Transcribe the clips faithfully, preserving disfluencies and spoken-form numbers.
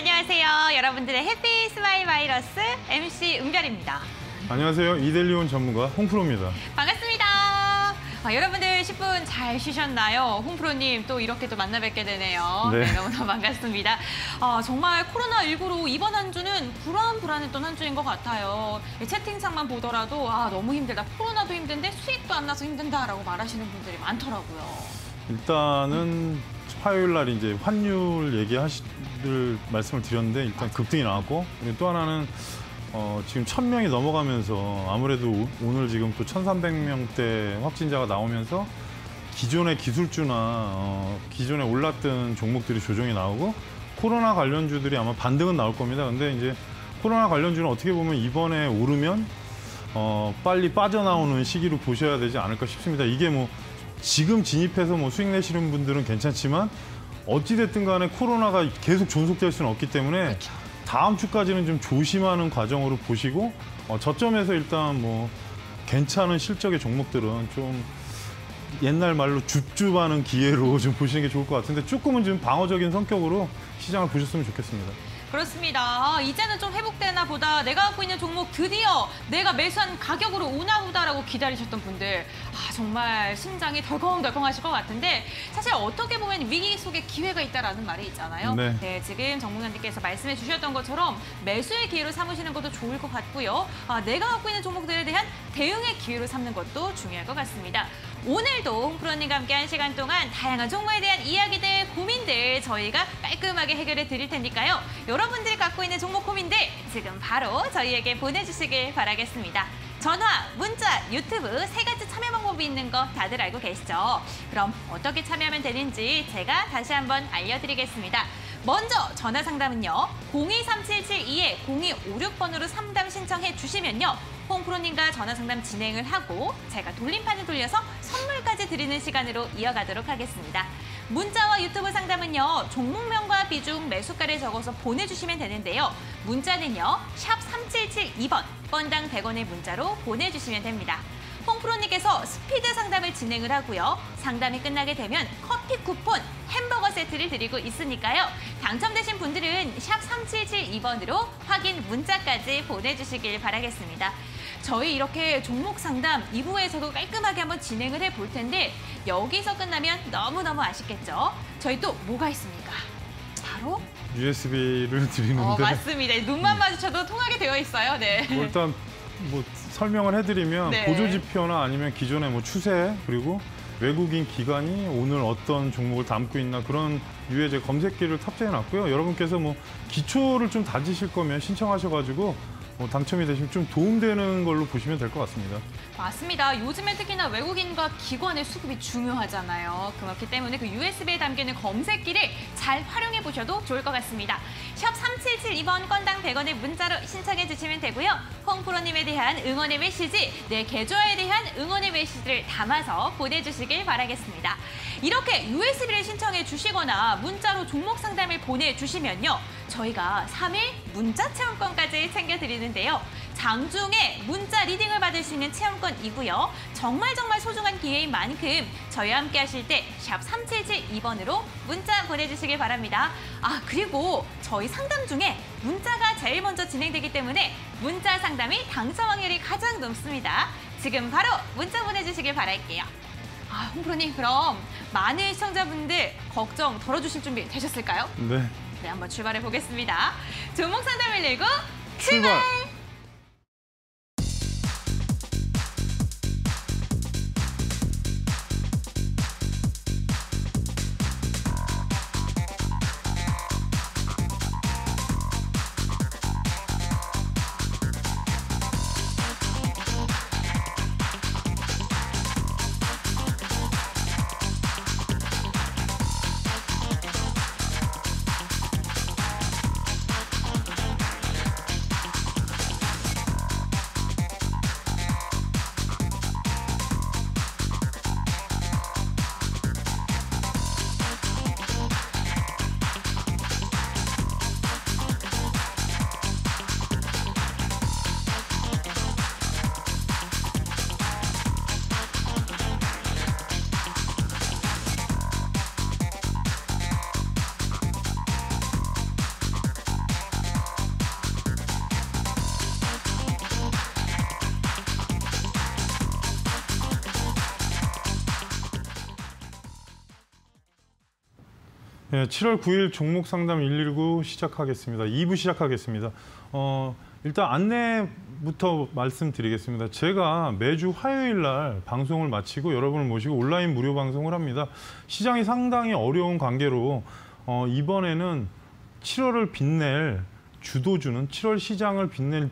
안녕하세요. 여러분들의 해피 스마일 바이러스 엠씨 은별입니다. 안녕하세요. 이델리온 전문가 홍프로입니다. 반갑습니다. 아, 여러분들 십 분 잘 쉬셨나요? 홍프로님 또 이렇게 또 만나 뵙게 되네요. 네. 네, 너무너무 반갑습니다. 아, 정말 코로나십구로 이번 한 주는 불안불안했던 한 주인 것 같아요. 채팅창만 보더라도 아, 너무 힘들다. 코로나도 힘든데 수익도 안 나서 힘든다라고 말하시는 분들이 많더라고요. 일단은 화요일 날 이제 환율 얘기하실 말씀을 드렸는데 일단 급등이 나왔고, 그리고 또 하나는 어, 지금 천 명이 넘어가면서 아무래도 오, 오늘 지금 또 천삼백 명대 확진자가 나오면서 기존의 기술주나 어, 기존에 올랐던 종목들이 조정이 나오고 코로나 관련주들이 아마 반등은 나올 겁니다. 근데 이제 코로나 관련주는 어떻게 보면 이번에 오르면 어, 빨리 빠져나오는 시기로 보셔야 되지 않을까 싶습니다. 이게 뭐 지금 진입해서 뭐 수익 내시는 분들은 괜찮지만 어찌됐든 간에 코로나가 계속 존속될 수는 없기 때문에 그렇죠. 다음 주까지는 좀 조심하는 과정으로 보시고 어, 저점에서 일단 뭐 괜찮은 실적의 종목들은 좀 옛날 말로 줍줍하는 기회로 좀 보시는 게 좋을 것 같은데 조금은 좀 방어적인 성격으로 시장을 보셨으면 좋겠습니다. 그렇습니다. 아, 이제는 좀 회복되나 보다. 내가 갖고 있는 종목 드디어 내가 매수한 가격으로 오나 보다라고 기다리셨던 분들. 아, 정말 심장이 덜컹덜컹하실 것 같은데 사실 어떻게 보면 위기 속에 기회가 있다라는 말이 있잖아요. 네. 네, 지금 정무관님께서 말씀해 주셨던 것처럼 매수의 기회로 삼으시는 것도 좋을 것 같고요. 아, 내가 갖고 있는 종목들에 대한 대응의 기회로 삼는 것도 중요할 것 같습니다. 오늘도 홍프로님과 함께 한 시간 동안 다양한 종목에 대한 이야기들, 고민들 저희가 깔끔하게 해결해 드릴 테니까요. 여러분들이 갖고 있는 종목 고민들 지금 바로 저희에게 보내주시길 바라겠습니다. 전화, 문자, 유튜브 세 가지 참여 방법이 있는 거 다들 알고 계시죠? 그럼 어떻게 참여하면 되는지 제가 다시 한번 알려드리겠습니다. 먼저 전화 상담은요. 공이 삼칠칠이 공이오육 번으로 상담 신청해 주시면요. 홍프로님과 전화 상담 진행을 하고 제가 돌림판을 돌려서 선물까지 드리는 시간으로 이어가도록 하겠습니다. 문자와 유튜브 상담은요. 종목명과 비중, 매수가를 적어서 보내주시면 되는데요. 문자는요. 샵 삼칠칠이 번, 건당 백 원의 문자로 보내주시면 됩니다. 홍프로님께서 스피드 상담을 진행을 하고요. 상담이 끝나게 되면 커피 쿠폰, 햄버거 세트를 드리고 있으니까요. 당첨되신 분들은 샵 삼칠칠이 번으로 확인 문자까지 보내주시길 바라겠습니다. 저희 이렇게 종목 상담 이 부에서도 깔끔하게 한번 진행을 해볼 텐데 여기서 끝나면 너무너무 아쉽겠죠? 저희 또 뭐가 있습니까? 바로 유에스비를 드리는데 어, 맞습니다. 눈만 마주쳐도 통하게 되어 있어요. 네. 뭐 일단 뭐 설명을 해드리면 네. 보조지표나 아니면 기존의 뭐 추세 그리고 외국인 기관이 오늘 어떤 종목을 담고 있나 그런 유의 제 검색기를 탑재해놨고요. 여러분께서 뭐 기초를 좀 다지실 거면 신청하셔가지고 뭐 당첨이 되시면 좀 도움되는 걸로 보시면 될 것 같습니다. 맞습니다. 요즘에 특히나 외국인과 기관의 수급이 중요하잖아요. 그렇기 때문에 그 유에스비에 담기는 검색기를 잘 활용해 보셔도 좋을 것 같습니다. 샵 삼칠칠이 번 건당 백 원의 문자로 신청해 주시면 되고요. 홍프로님에 대한 응원의 메시지, 내 계좌에 대한 응원의 메시지를 담아서 보내주시길 바라겠습니다. 이렇게 유에스비를 신청해 주시거나 문자로 종목 상담을 보내주시면요. 저희가 삼 일 문자 체험권까지 챙겨드리는데요. 장중에 문자 리딩을 받을 수 있는 체험권이고요. 정말 정말 소중한 기회인 만큼 저희와 함께 하실 때 샵 삼칠칠이 번으로 문자 보내주시길 바랍니다. 아, 그리고 저희 상담 중에 문자가 제일 먼저 진행되기 때문에 문자 상담이 당첨 확률이 가장 높습니다. 지금 바로 문자 보내주시길 바랄게요. 아, 홍프로님, 그럼 많은 시청자분들 걱정 덜어주실 준비 되셨을까요? 네. 네, 한번 출발해 보겠습니다. 종목 상담을 내고 출발! 출발! 네, 칠월 구일 종목 상담 일일구 시작하겠습니다. 이 부 시작하겠습니다. 어, 일단 안내부터 말씀드리겠습니다. 제가 매주 화요일 날 방송을 마치고 여러분을 모시고 온라인 무료 방송을 합니다. 시장이 상당히 어려운 관계로 어, 이번에는 칠월을 빛낼 주도주는 칠월 시장을 빛낼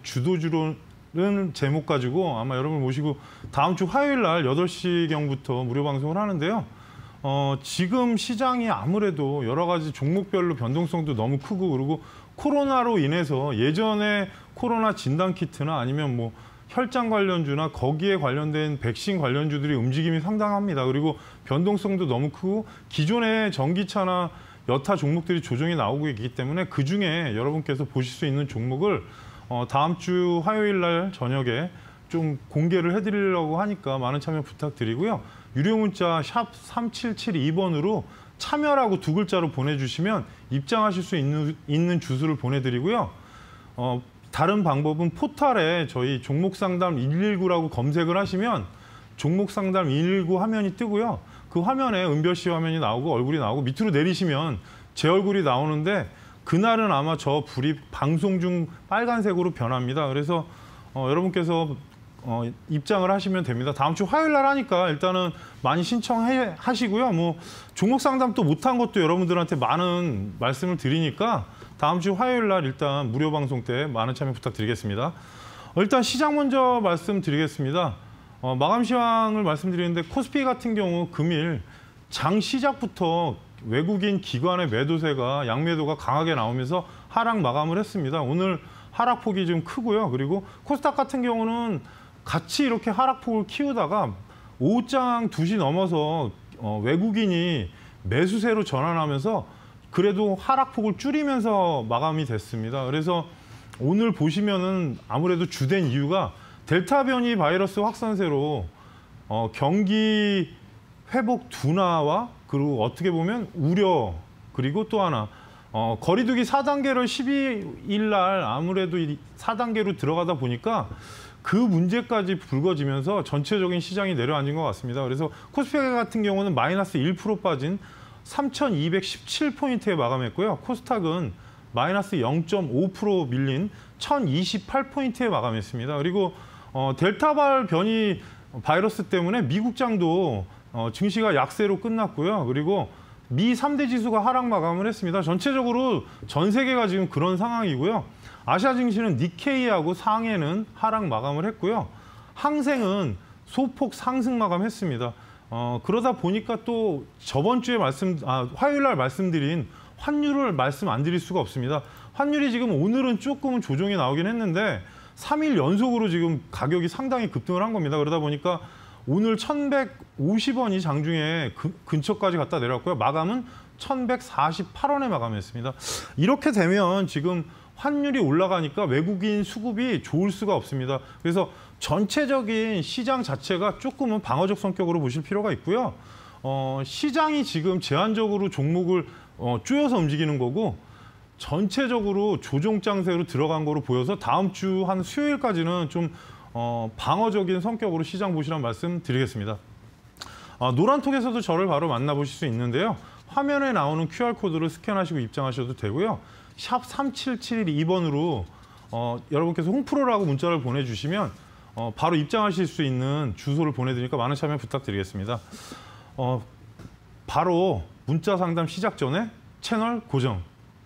주도주로는 제목 가지고 아마 여러분을 모시고 다음 주 화요일 날 여덟 시경부터 무료 방송을 하는데요. 어, 지금 시장이 아무래도 여러 가지 종목별로 변동성도 너무 크고 그리고 코로나로 인해서 예전에 코로나 진단 키트나 아니면 뭐 혈장 관련주나 거기에 관련된 백신 관련주들이 움직임이 상당합니다. 그리고 변동성도 너무 크고 기존의 전기차나 여타 종목들이 조정이 나오고 있기 때문에 그중에 여러분께서 보실 수 있는 종목을 어, 다음 주 화요일 날 저녁에 좀 공개를 해드리려고 하니까 많은 참여 부탁드리고요. 유료 문자 샵 삼칠칠이 번으로 참여라고 두 글자로 보내주시면 입장하실 수 있는, 있는 주소를 보내드리고요. 어, 다른 방법은 포털에 저희 종목상담 일일구라고 검색을 하시면 종목상담 일일구 화면이 뜨고요. 그 화면에 은별 씨 화면이 나오고 얼굴이 나오고 밑으로 내리시면 제 얼굴이 나오는데 그날은 아마 저 불이 방송 중 빨간색으로 변합니다. 그래서 어, 여러분께서 어, 입장을 하시면 됩니다. 다음 주 화요일 날 하니까 일단은 많이 신청하시고요. 뭐 종목 상담 또 못한 것도 여러분들한테 많은 말씀을 드리니까 다음 주 화요일 날 일단 무료 방송 때 많은 참여 부탁드리겠습니다. 어, 일단 시장 먼저 말씀드리겠습니다. 어, 마감 시황을 말씀드리는데 코스피 같은 경우 금일 장 시작부터 외국인 기관의 매도세가 양매도가 강하게 나오면서 하락 마감을 했습니다. 오늘 하락폭이 좀 크고요. 그리고 코스닥 같은 경우는 같이 이렇게 하락폭을 키우다가 오후장 두 시 넘어서 어, 외국인이 매수세로 전환하면서 그래도 하락폭을 줄이면서 마감이 됐습니다. 그래서 오늘 보시면은 아무래도 주된 이유가 델타 변이 바이러스 확산세로 어, 경기 회복 둔화와 그리고 어떻게 보면 우려 그리고 또 하나 어, 거리두기 사 단계를 십이 일 날 아무래도 사 단계로 들어가다 보니까 그 문제까지 불거지면서 전체적인 시장이 내려앉은 것 같습니다. 그래서 코스피 같은 경우는 마이너스 일 퍼센트 빠진 삼천이백십칠 포인트에 마감했고요. 코스닥은 마이너스 영 점 오 퍼센트 밀린 천이십팔 포인트에 마감했습니다. 그리고 어, 델타발 변이 바이러스 때문에 미국장도 어, 증시가 약세로 끝났고요. 그리고 미 삼 대 지수가 하락 마감을 했습니다. 전체적으로 전 세계가 지금 그런 상황이고요. 아시아 증시는 니케이하고 상해는 하락 마감을 했고요. 항생은 소폭 상승 마감했습니다. 어, 그러다 보니까 또 저번 주에 말씀, 아, 화요일 날 말씀드린 환율을 말씀 안 드릴 수가 없습니다. 환율이 지금 오늘은 조금은 조정이 나오긴 했는데 삼 일 연속으로 지금 가격이 상당히 급등을 한 겁니다. 그러다 보니까 오늘 천백오십 원이 장중에 그, 근처까지 갔다 내려왔고요. 마감은 천백사십팔 원에 마감했습니다. 이렇게 되면 지금 환율이 올라가니까 외국인 수급이 좋을 수가 없습니다. 그래서 전체적인 시장 자체가 조금은 방어적 성격으로 보실 필요가 있고요. 어, 시장이 지금 제한적으로 종목을 어, 쪼여서 움직이는 거고 전체적으로 조정장세로 들어간 거로 보여서 다음 주 한 수요일까지는 좀 어, 방어적인 성격으로 시장 보시라는 말씀 드리겠습니다. 어, 노란톡에서도 저를 바로 만나보실 수 있는데요. 화면에 나오는 큐알코드를 스캔하시고 입장하셔도 되고요. 샵 삼칠칠이 번으로 어, 여러분께서 홍프로라고 문자를 보내주시면 어, 바로 입장하실 수 있는 주소를 보내드리니까 많은 참여 부탁드리겠습니다. 어, 바로 문자 상담 시작 전에 채널 고정.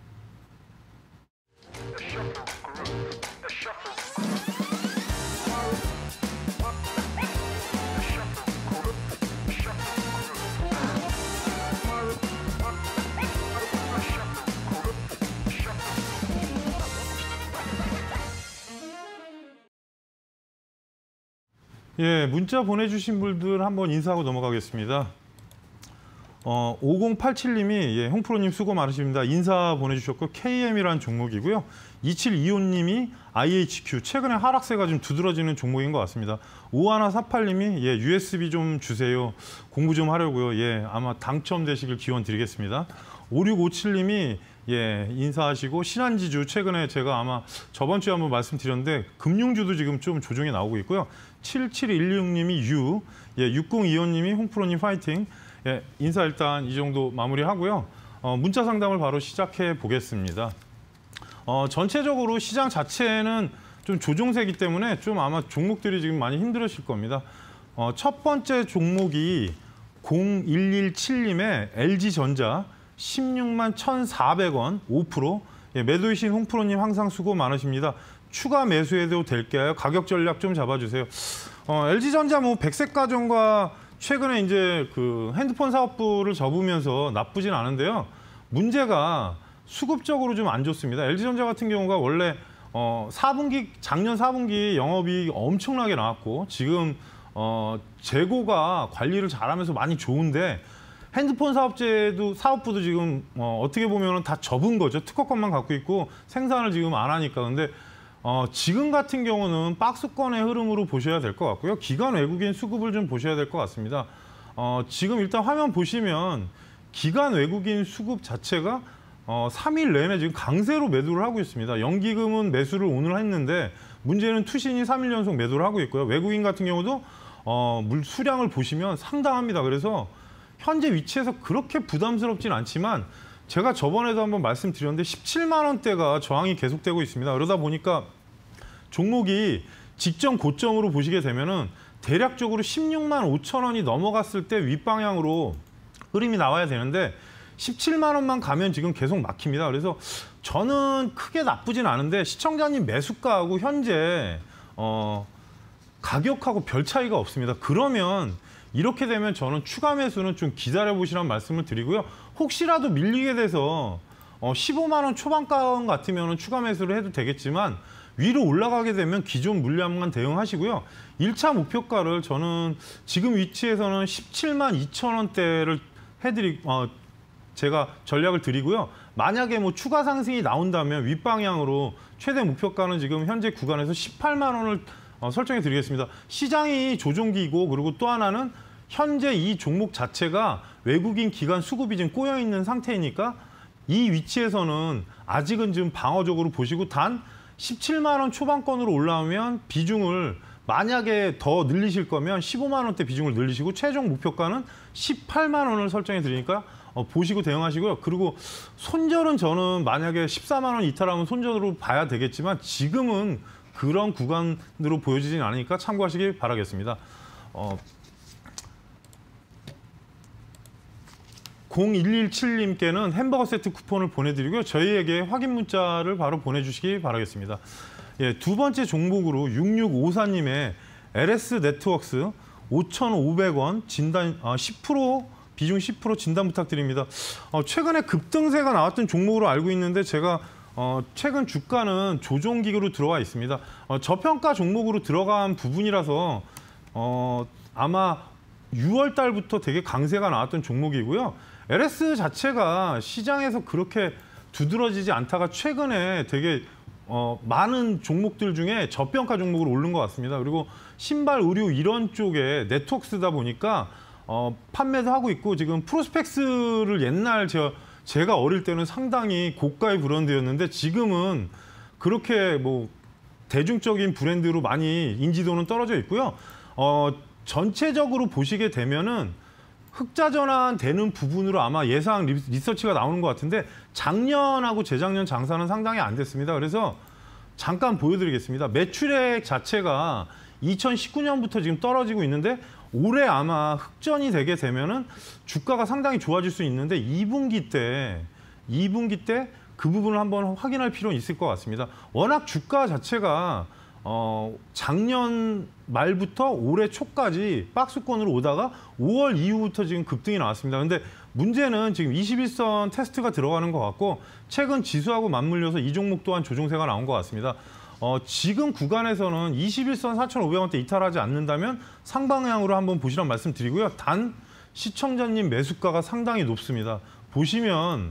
예, 문자 보내주신 분들 한번 인사하고 넘어가겠습니다. 어, 오공팔칠 님이 예, 홍프로님 수고 많으십니다. 인사 보내주셨고 케이엠이라는 종목이고요. 이칠이오 님이 아이에이치큐 최근에 하락세가 좀 두드러지는 종목인 것 같습니다. 오일사팔 님이 예, 유에스비 좀 주세요. 공부 좀 하려고요. 예, 아마 당첨되시길 기원 드리겠습니다. 오육오칠 님이 예, 인사하시고 신한지주 최근에 제가 아마 저번 주에 한번 말씀드렸는데 금융주도 지금 좀 조정이 나오고 있고요. 칠칠일육 님이 유, 예, 육공이오 님이 홍프로님 파이팅. 예, 인사 일단 이 정도 마무리하고요. 어, 문자 상담을 바로 시작해 보겠습니다. 어, 전체적으로 시장 자체는 좀 조종세기 때문에 좀 아마 종목들이 지금 많이 힘들으실 겁니다. 어, 첫 번째 종목이 공일일칠님의 엘지전자 십육만 천사백 원 오 퍼센트. 예, 매도이신 홍프로님 항상 수고 많으십니다. 추가 매수해도 될까요? 가격 전략 좀 잡아주세요. 어, 엘지전자 뭐 백색가전과 최근에 이제 그 핸드폰 사업부를 접으면서 나쁘진 않은데요. 문제가 수급적으로 좀 안 좋습니다. 엘지전자 같은 경우가 원래 어, 사 분기 작년 사 분기 영업이 엄청나게 나왔고 지금 어, 재고가 관리를 잘하면서 많이 좋은데 핸드폰 사업제도 사업부도 지금 어, 어떻게 보면 다 접은 거죠. 특허권만 갖고 있고 생산을 지금 안 하니까. 근데 어, 지금 같은 경우는 박스권의 흐름으로 보셔야 될 것 같고요. 기관 외국인 수급을 좀 보셔야 될 것 같습니다. 어, 지금 일단 화면 보시면 기관 외국인 수급 자체가 어, 삼 일 내내 지금 강세로 매도를 하고 있습니다. 연기금은 매수를 오늘 했는데 문제는 투신이 삼 일 연속 매도를 하고 있고요. 외국인 같은 경우도 어, 물 수량을 보시면 상당합니다. 그래서 현재 위치에서 그렇게 부담스럽진 않지만 제가 저번에도 한번 말씀드렸는데 십칠만 원대가 저항이 계속되고 있습니다. 그러다 보니까 종목이 직전 고점으로 보시게 되면은 대략적으로 십육만 오천 원이 넘어갔을 때 윗방향으로 흐름이 나와야 되는데 십칠만 원만 가면 지금 계속 막힙니다. 그래서 저는 크게 나쁘진 않은데 시청자님 매수가하고 현재 어, 가격하고 별 차이가 없습니다. 그러면 이렇게 되면 저는 추가 매수는 좀 기다려보시라는 말씀을 드리고요. 혹시라도 밀리게 돼서 어, 십오만 원 초반가 같으면 추가 매수를 해도 되겠지만 위로 올라가게 되면 기존 물량만 대응하시고요. 일 차 목표가를 저는 지금 위치에서는 십칠만 이천 원대를 해드리, 어, 제가 전략을 드리고요. 만약에 뭐 추가 상승이 나온다면 윗방향으로 최대 목표가는 지금 현재 구간에서 십팔만 원을 어, 설정해 드리겠습니다. 시장이 조종기고 그리고 또 하나는 현재 이 종목 자체가 외국인 기관 수급이 지금 꼬여 있는 상태이니까 이 위치에서는 아직은 좀 방어적으로 보시고 단 십칠만 원 초반권으로 올라오면 비중을 만약에 더 늘리실 거면 십오만 원대 비중을 늘리시고 최종 목표가는 십팔만 원을 설정해 드리니까 어, 보시고 대응하시고요. 그리고 손절은 저는 만약에 십사만 원 이탈하면 손절으로 봐야 되겠지만 지금은 그런 구간으로 보여지진 않으니까 참고하시기 바라겠습니다. 어, 공일일칠님께는 햄버거 세트 쿠폰을 보내드리고요. 저희에게 확인 문자를 바로 보내주시기 바라겠습니다. 예, 두 번째 종목으로 육육오사님의 엘에스 네트워크스 오천오백 원 진단 아, 십 퍼센트 비중 십 퍼센트 진단 부탁드립니다. 어, 최근에 급등세가 나왔던 종목으로 알고 있는데 제가 어, 최근 주가는 조종기구로 들어와 있습니다. 어, 저평가 종목으로 들어간 부분이라서 어, 아마 유월 달부터 되게 강세가 나왔던 종목이고요. 엘에스 자체가 시장에서 그렇게 두드러지지 않다가 최근에 되게 어, 많은 종목들 중에 저평가 종목으로 오른 것 같습니다. 그리고 신발, 의류 이런 쪽에 네트워크스다 보니까 어, 판매도 하고 있고 지금 프로스펙스를 옛날 저 제가 어릴 때는 상당히 고가의 브랜드였는데 지금은 그렇게 뭐 대중적인 브랜드로 많이 인지도는 떨어져 있고요. 어, 전체적으로 보시게 되면은 흑자 전환되는 부분으로 아마 예상 리서치가 나오는 것 같은데 작년하고 재작년 장사는 상당히 안 됐습니다. 그래서 잠깐 보여드리겠습니다. 매출액 자체가 이천십구 년부터 지금 떨어지고 있는데 올해 아마 흑전이 되게 되면은 주가가 상당히 좋아질 수 있는데 이 분기 때, 이 분기 때 그 부분을 한번 확인할 필요는 있을 것 같습니다. 워낙 주가 자체가 어, 작년 말부터 올해 초까지 박스권으로 오다가 오월 이후부터 지금 급등이 나왔습니다. 근데 문제는 지금 이십일 선 테스트가 들어가는 것 같고 최근 지수하고 맞물려서 이 종목 또한 조종세가 나온 것 같습니다. 어, 지금 구간에서는 이십일 선 사천오백 원대 이탈하지 않는다면 상방향으로 한번 보시란 말씀드리고요. 단 시청자님 매수가가 상당히 높습니다. 보시면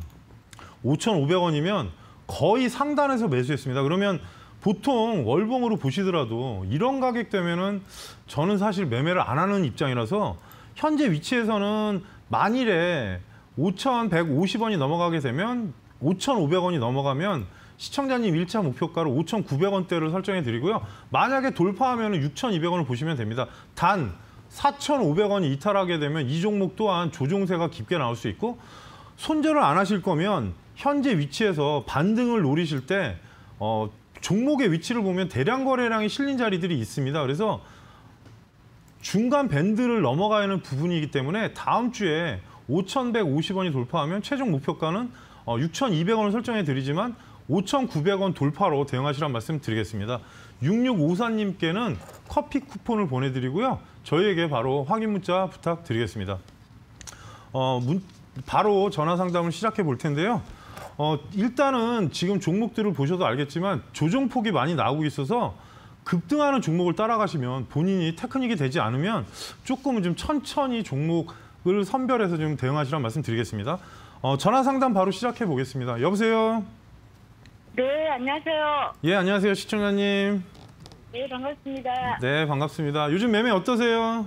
오천오백 원이면 거의 상단에서 매수했습니다. 그러면 보통 월봉으로 보시더라도 이런 가격 되면은 저는 사실 매매를 안 하는 입장이라서 현재 위치에서는 만일에 오천백오십 원이 넘어가게 되면 오천오백 원이 넘어가면 시청자님 일 차 목표가로 오천구백 원대를 설정해 드리고요. 만약에 돌파하면 육천이백 원을 보시면 됩니다. 단 사천오백 원이 이탈하게 되면 이 종목 또한 조종세가 깊게 나올 수 있고 손절을 안 하실 거면 현재 위치에서 반등을 노리실 때 어, 종목의 위치를 보면 대량 거래량이 실린 자리들이 있습니다. 그래서 중간 밴드를 넘어가는 부분이기 때문에 다음 주에 오천백오십 원이 돌파하면 최종 목표가는 어, 육천이백 원을 설정해 드리지만 오천구백 원 돌파로 대응하시란 말씀 드리겠습니다. 육육오사님께는 커피 쿠폰을 보내드리고요. 저희에게 바로 확인 문자 부탁드리겠습니다. 어, 문, 바로 전화 상담을 시작해 볼 텐데요. 어, 일단은 지금 종목들을 보셔도 알겠지만 조정폭이 많이 나오고 있어서 급등하는 종목을 따라가시면 본인이 테크닉이 되지 않으면 조금은 좀 천천히 종목을 선별해서 좀 대응하시란 말씀 드리겠습니다. 어, 전화 상담 바로 시작해 보겠습니다. 여보세요? 네, 안녕하세요. 예, 안녕하세요. 시청자님. 네, 반갑습니다. 네, 반갑습니다. 요즘 매매 어떠세요?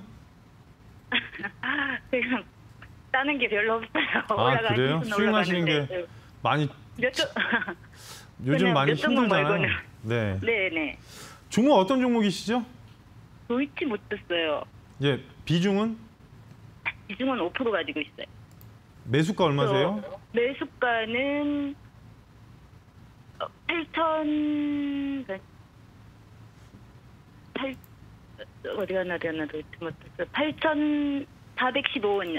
그냥 따는 게 별로 없어요. 아, 그래요? 수익하시는 게 많이 몇 주... 요즘 많이 몇 종목 힘들잖아요. 말고는. 네. 네, 네. 종목 어떤 종목이시죠? 도이치 못 떴어요. 예, 비중은? 비중은 오 퍼센트 가지고 있어요. 매수가 얼마세요? 매수가는 팔천... 팔... 어디 갔나 어디 갔나 도이치 못 떴어요. 팔천사백십오 원이요.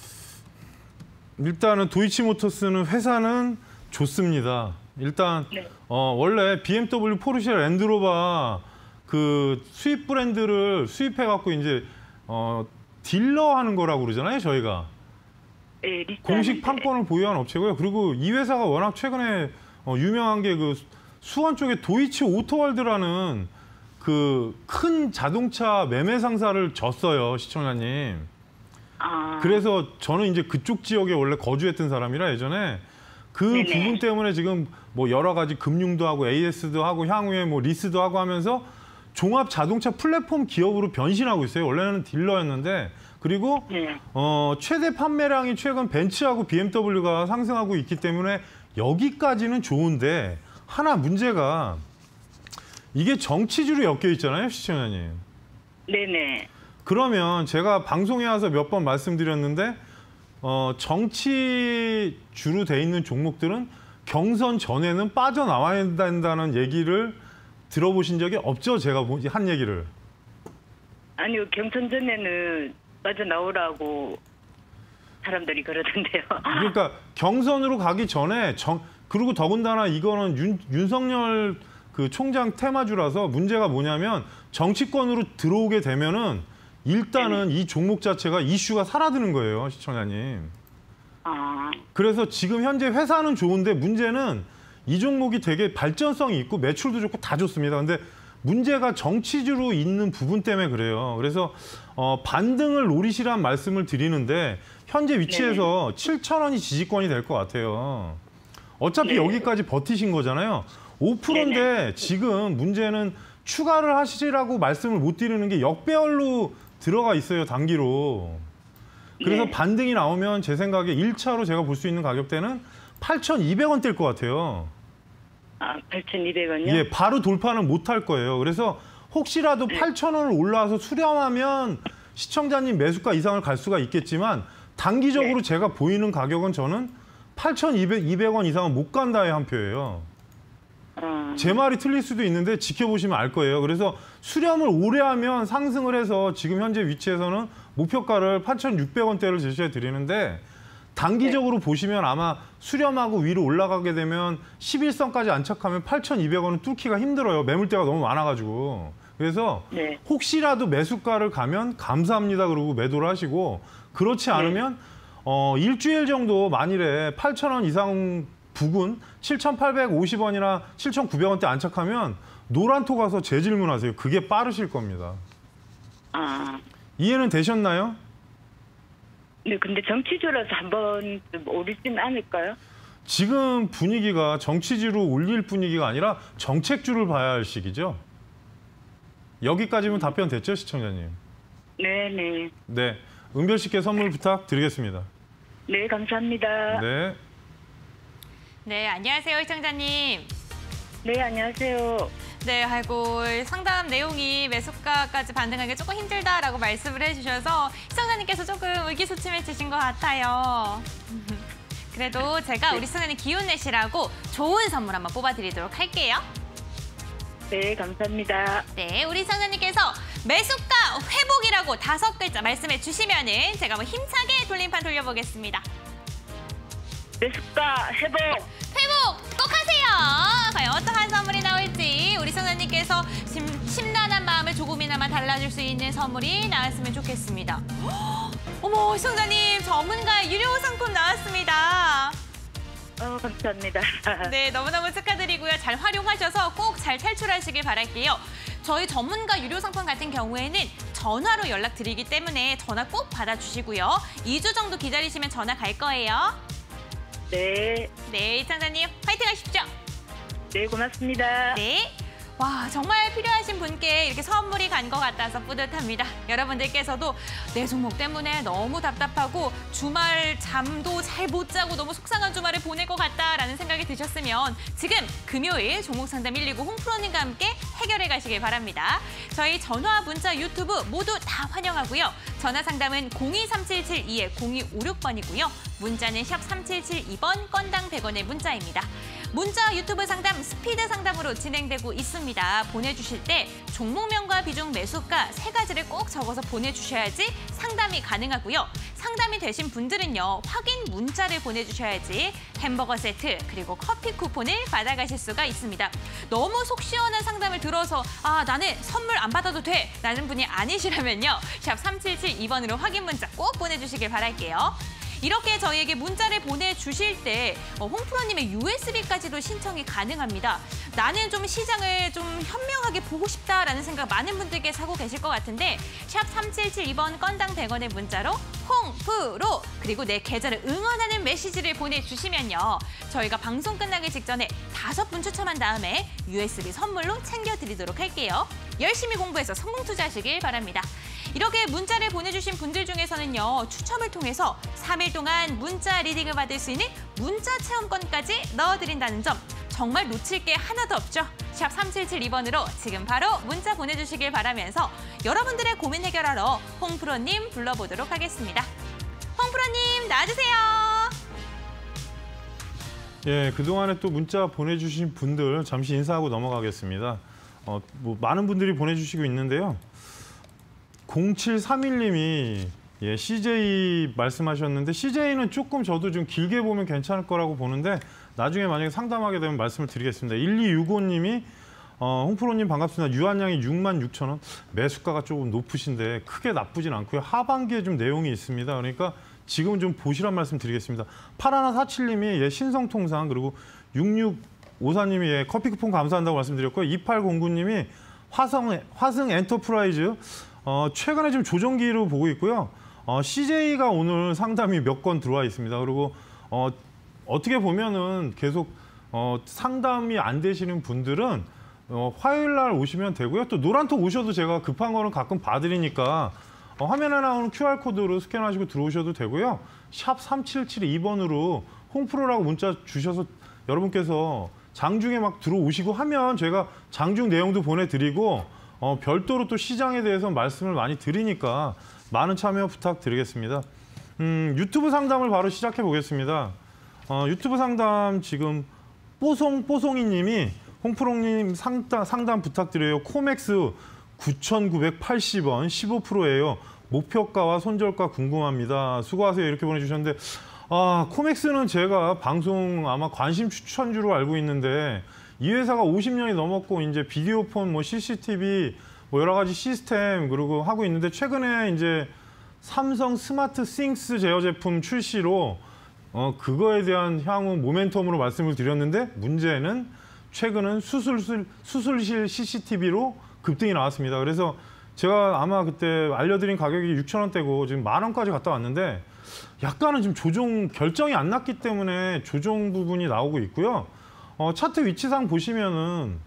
일단은 도이치모터스는 회사는 좋습니다. 일단 네. 어, 원래 비엠더블유, 포르쉐, 랜드로버 그 수입 브랜드를 수입해 갖고 이제 어, 딜러 하는 거라고 그러잖아요, 저희가. 네, 공식 판권을 보유한 업체고요. 그리고 이 회사가 워낙 최근에 어, 유명한 게 그 수원 쪽에 도이치 오토월드라는 그 큰 자동차 매매 상사를 졌어요, 시청자님. 아. 그래서 저는 이제 그쪽 지역에 원래 거주했던 사람이라 예전에 그 네네. 부분 때문에 지금 뭐 여러 가지 금융도 하고 에이에스도 하고 향후에 뭐 리스도 하고 하면서 종합 자동차 플랫폼 기업으로 변신하고 있어요. 원래는 딜러였는데 그리고 네. 어, 최대 판매량이 최근 벤츠하고 비엠더블유가 상승하고 있기 때문에 여기까지는 좋은데 하나 문제가 이게 정치주로 엮여 있잖아요, 시청자님. 네네. 그러면 제가 방송에 와서 몇 번 말씀드렸는데 어, 정치주로 돼 있는 종목들은 경선 전에는 빠져나와야 된다는 얘기를 들어보신 적이 없죠? 제가 한 얘기를. 아니요, 경선 전에는 빠져나오라고 사람들이 그러던데요. 그러니까 경선으로 가기 전에 정, 그리고 더군다나 이거는 윤, 윤석열 그 총장 테마주라서 문제가 뭐냐면 정치권으로 들어오게 되면은 일단은 이 종목 자체가 이슈가 사라지는 거예요, 시청자님. 아, 그래서 지금 현재 회사는 좋은데 문제는 이 종목이 되게 발전성이 있고 매출도 좋고 다 좋습니다. 근데 문제가 정치주로 있는 부분 때문에 그래요. 그래서 어, 반등을 노리시란 말씀을 드리는데 현재 위치에서 칠천 원이 지지권이 될 것 같아요. 어차피 네. 여기까지 버티신 거잖아요. 오 퍼센트인데 네네. 지금 문제는 추가를 하시라고 말씀을 못 드리는 게 역배열로 들어가 있어요, 단기로. 그래서 네. 반등이 나오면 제 생각에 일 차로 제가 볼 수 있는 가격대는 팔천이백 원대일 것 같아요. 아, 팔천이백 원이요? 예, 바로 돌파는 못 할 거예요. 그래서 혹시라도 네. 팔천 원을 올라와서 수렴하면 시청자님 매수가 이상을 갈 수가 있겠지만 단기적으로 네. 제가 보이는 가격은 저는 팔천이백 원 이상은 못 간다의 한 표예요. 아, 제 말이 틀릴 수도 있는데 지켜보시면 알 거예요. 그래서 수렴을 오래 하면 상승을 해서 지금 현재 위치에서는 목표가를 팔천육백 원대를 제시해 드리는데 단기적으로 네. 보시면 아마 수렴하고 위로 올라가게 되면 십일선까지 안착하면 팔천이백 원은 뚫기가 힘들어요. 매물대가 너무 많아가지고. 그래서 네. 혹시라도 매수가를 가면 감사합니다 그러고 매도를 하시고 그렇지 않으면 네. 어, 일주일 정도 만일에 팔천 원 이상 부근 칠천팔백오십 원이나 칠천구백 원대 안착하면 노란토 가서 재질문하세요. 그게 빠르실 겁니다. 아, 이해는 되셨나요? 네, 근데 정치주라서 한번 오르진 않을까요? 지금 분위기가 정치지로 올릴 분위기가 아니라 정책주를 봐야 할 시기죠. 여기까지면 답변 됐죠, 시청자님? 네네. 네, 은별 씨께 선물 부탁드리겠습니다. 네, 감사합니다. 네. 네, 안녕하세요, 시청자님. 네, 안녕하세요. 네, 아이고 상담 내용이 매수가까지 반등하기 조금 힘들다라고 말씀을 해주셔서 시청자님께서 조금 의기소침해지신 것 같아요. 그래도 제가 우리 승현이 기운 내시라고 좋은 선물 한번 뽑아드리도록 할게요. 네, 감사합니다. 네, 우리 성현님께서 매수가 회복이라고 다섯 글자 말씀해 주시면은 제가 한번 힘차게 돌림판 돌려보겠습니다. 매수가 회복. 회복 꼭 하세요. 과연 어떠한 선물이 나올지 우리 성현님께서 심, 심란한 마음을 조금이나마 달라줄 수 있는 선물이 나왔으면 좋겠습니다. 헉, 어머, 시청자님 전문가 유료 상품 나왔습니다. 어, 감사합니다. 네, 너무너무 축하드리고요. 잘 활용하셔서 꼭 잘 탈출하시길 바랄게요. 저희 전문가 유료 상품 같은 경우에는 전화로 연락드리기 때문에 전화 꼭 받아주시고요. 이 주 정도 기다리시면 전화 갈 거예요. 네, 네, 이창자님 화이팅 하십시오. 네, 고맙습니다. 네. 와, 정말 필요하신 분께 이렇게 선물이 간 것 같아서 뿌듯합니다. 여러분들께서도 내 종목 때문에 너무 답답하고 주말 잠도 잘 못 자고 너무 속상한 주말을 보낼 것 같다라는 생각이 드셨으면 지금 금요일 종목 상담 일이구 홍프로님과 함께 해결해 가시길 바랍니다. 저희 전화, 문자, 유튜브 모두 다 환영하고요. 전화 상담은 공이 삼칠칠이 공이오육 번이고요. 문자는 샵 삼칠칠이 번 건당 백 원의 문자입니다. 문자, 유튜브 상담, 스피드 상담으로 진행되고 있습니다. 보내주실 때 종목명과 비중, 매수가 세 가지를 꼭 적어서 보내주셔야지 상담이 가능하고요. 상담이 되신 분들은요, 확인 문자를 보내주셔야지 햄버거 세트 그리고 커피 쿠폰을 받아가실 수가 있습니다. 너무 속 시원한 상담을 들어서 아, 나는 선물 안 받아도 돼 라는 분이 아니시라면요. 샵 삼칠칠이 번으로 확인 문자 꼭 보내주시길 바랄게요. 이렇게 저희에게 문자를 보내주실 때 홍프로님의 유에스비까지도 신청이 가능합니다. 나는 좀 시장을 좀 현명하게 보고 싶다라는 생각 많은 분들께서 하고 계실 것 같은데 샵 삼칠칠이 번 건당 백 원의 문자로 홍프로 그리고 내 계좌를 응원하는 메시지를 보내주시면요. 저희가 방송 끝나기 직전에 다섯 분 추첨한 다음에 유에스비 선물로 챙겨드리도록 할게요. 열심히 공부해서 성공 투자하시길 바랍니다. 이렇게 문자를 보내주신 분들 중에서는요. 추첨을 통해서 삼 일 동안 문자 리딩을 받을 수 있는 문자 체험권까지 넣어드린다는 점 정말 놓칠 게 하나도 없죠. 샵 삼칠칠이 번으로 지금 바로 문자 보내주시길 바라면서 여러분들의 고민 해결하러 홍프로님 불러보도록 하겠습니다. 홍프로님 나와주세요. 예, 그동안에 또 문자 보내주신 분들 잠시 인사하고 넘어가겠습니다. 어, 뭐 많은 분들이 보내주시고 있는데요. 공칠삼일 님이 예, 씨제이 말씀하셨는데 씨제이는 조금 저도 좀 길게 보면 괜찮을 거라고 보는데 나중에 만약에 상담하게 되면 말씀을 드리겠습니다. 일이육오 님이 어, 홍프로님 반갑습니다. 유한량이 육만 육천 원. 매수가가 조금 높으신데 크게 나쁘진 않고요. 하반기에 좀 내용이 있습니다. 그러니까 지금은 좀 보시란 말씀 드리겠습니다. 팔일사칠 님이 예, 신성통상 그리고 육육오사 님이 예, 커피 쿠폰 감사한다고 말씀드렸고요. 이팔공구 님이 화성, 화승 엔터프라이즈 어, 최근에 좀 조정기로 보고 있고요. 어, 씨제이가 오늘 상담이 몇 건 들어와 있습니다. 그리고 어, 어떻게 보면은 계속 어, 상담이 안 되시는 분들은 어, 화요일 날 오시면 되고요. 또 노란톡 오셔도 제가 급한 거는 가끔 봐드리니까 어, 화면에 나오는 큐알코드로 스캔하시고 들어오셔도 되고요. 샵 삼칠칠이 번으로 홍프로라고 문자 주셔서 여러분께서 장중에 막 들어오시고 하면 제가 장중 내용도 보내드리고 어, 별도로 또 시장에 대해서 말씀을 많이 드리니까 많은 참여 부탁드리겠습니다. 음, 유튜브 상담을 바로 시작해 보겠습니다. 어, 유튜브 상담 지금 뽀송뽀송이 님이 홍프로님 상담, 상담 부탁드려요. 코맥스 구천구백팔십 원 십오 퍼센트예요. 목표가와 손절가 궁금합니다. 수고하세요. 이렇게 보내주셨는데 아, 코맥스는 제가 방송 아마 관심 추천주로 알고 있는데 이 회사가 오십 년이 넘었고 이제 비디오폰, 뭐 씨씨티비, 뭐 여러 가지 시스템 그리고 하고 있는데 최근에 이제 삼성 스마트 싱스 제어 제품 출시로 어 그거에 대한 향후 모멘텀으로 말씀을 드렸는데 문제는 최근은 수술실 수술실 씨씨티비로 급등이 나왔습니다. 그래서 제가 아마 그때 알려드린 가격이 육천 원대고 지금 만 원까지 갔다 왔는데 약간은 지금 조정 결정이 안 났기 때문에 조정 부분이 나오고 있고요. 어, 차트 위치상 보시면은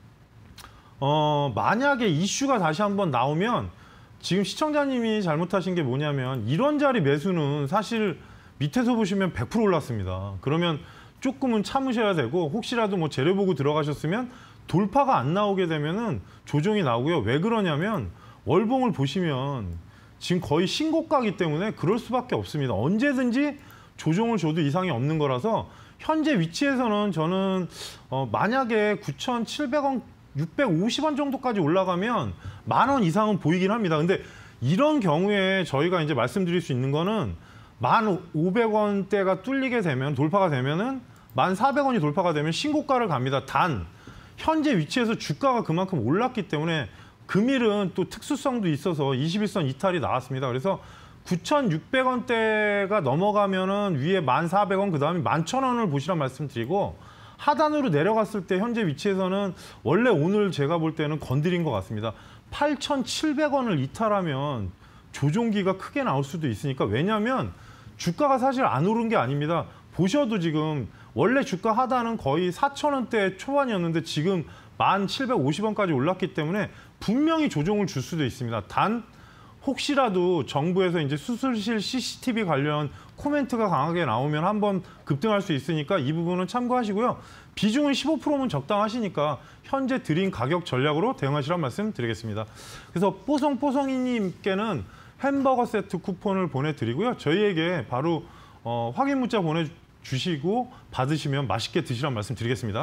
어, 만약에 이슈가 다시 한번 나오면 지금 시청자님이 잘못하신 게 뭐냐면 이런 자리 매수는 사실 밑에서 보시면 백 퍼센트 올랐습니다. 그러면 조금은 참으셔야 되고 혹시라도 뭐 재료 보고 들어가셨으면 돌파가 안 나오게 되면은 조정이 나오고요. 왜 그러냐면 월봉을 보시면 지금 거의 신고가이기 때문에 그럴 수밖에 없습니다. 언제든지 조정을 줘도 이상이 없는 거라서 현재 위치에서는 저는 어, 만약에 구천칠백 원, 육백오십 원 정도까지 올라가면 만 원 이상은 보이긴 합니다. 근데 이런 경우에 저희가 이제 말씀드릴 수 있는 거는 만 오백 원대가 뚫리게 되면, 돌파가 되면은 만 사백 원이 돌파가 되면 신고가를 갑니다. 단 현재 위치에서 주가가 그만큼 올랐기 때문에 금일은 또 특수성도 있어서 이십일 선 이탈이 나왔습니다. 그래서 구천육백 원대가 넘어가면은 위에 만 사백 원, 그다음에 만 천 원을 보시란 말씀드리고, 하단으로 내려갔을 때 현재 위치에서는 원래 오늘 제가 볼 때는 건드린 것 같습니다. 팔천칠백 원을 이탈하면 조종기가 크게 나올 수도 있으니까, 왜냐하면 주가가 사실 안 오른 게 아닙니다. 보셔도 지금 원래 주가 하단은 거의 사천 원대 초반이었는데 지금 만 칠백오십 원까지 올랐기 때문에 분명히 조정을 줄 수도 있습니다. 단 혹시라도 정부에서 이제 수술실 씨씨티비 관련 코멘트가 강하게 나오면 한번 급등할 수 있으니까 이 부분은 참고하시고요. 비중은 십오 퍼센트면 적당하시니까 현재 드린 가격 전략으로 대응하시란 말씀 드리겠습니다. 그래서 뽀송뽀송이님께는 햄버거 세트 쿠폰을 보내드리고요. 저희에게 바로 어, 확인 문자 보내주시고 받으시면 맛있게 드시란 말씀 드리겠습니다.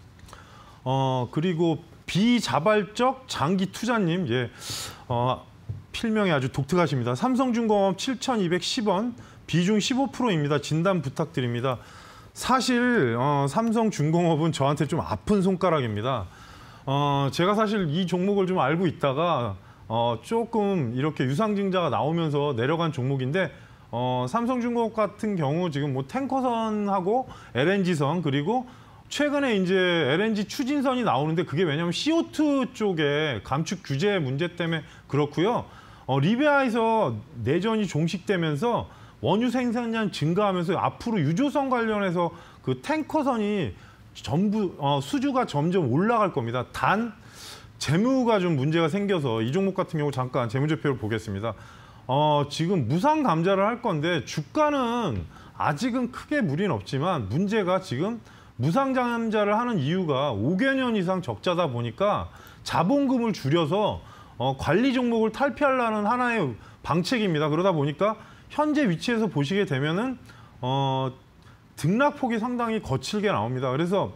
어, 그리고 비자발적 장기 투자님, 예, 어, 필명이 아주 독특하십니다. 삼성중공업 칠천이백십 원, 비중 십오 퍼센트입니다. 진단 부탁드립니다. 사실 어, 삼성중공업은 저한테 좀 아픈 손가락입니다. 어, 제가 사실 이 종목을 좀 알고 있다가 어, 조금 이렇게 유상증자가 나오면서 내려간 종목인데, 어, 삼성중공업 같은 경우 지금 뭐 탱커선하고 엘엔지선, 그리고 최근에 이제 엘엔지 추진선이 나오는데, 그게 왜냐하면 씨오투 쪽에 감축 규제 문제 때문에 그렇고요. 어, 리비아에서 내전이 종식되면서 원유 생산량 증가하면서 앞으로 유조선 관련해서 그 탱커선이 전부 어, 수주가 점점 올라갈 겁니다. 단 재무가 좀 문제가 생겨서 이 종목 같은 경우 잠깐 재무제표를 보겠습니다. 어, 지금 무상 감자를 할 건데 주가는 아직은 크게 무리는 없지만, 문제가 지금 무상 감자를 하는 이유가 오 개년 이상 적자다 보니까 자본금을 줄여서 어, 관리 종목을 탈피하려는 하나의 방책입니다. 그러다 보니까 현재 위치에서 보시게 되면은 어, 등락폭이 상당히 거칠게 나옵니다. 그래서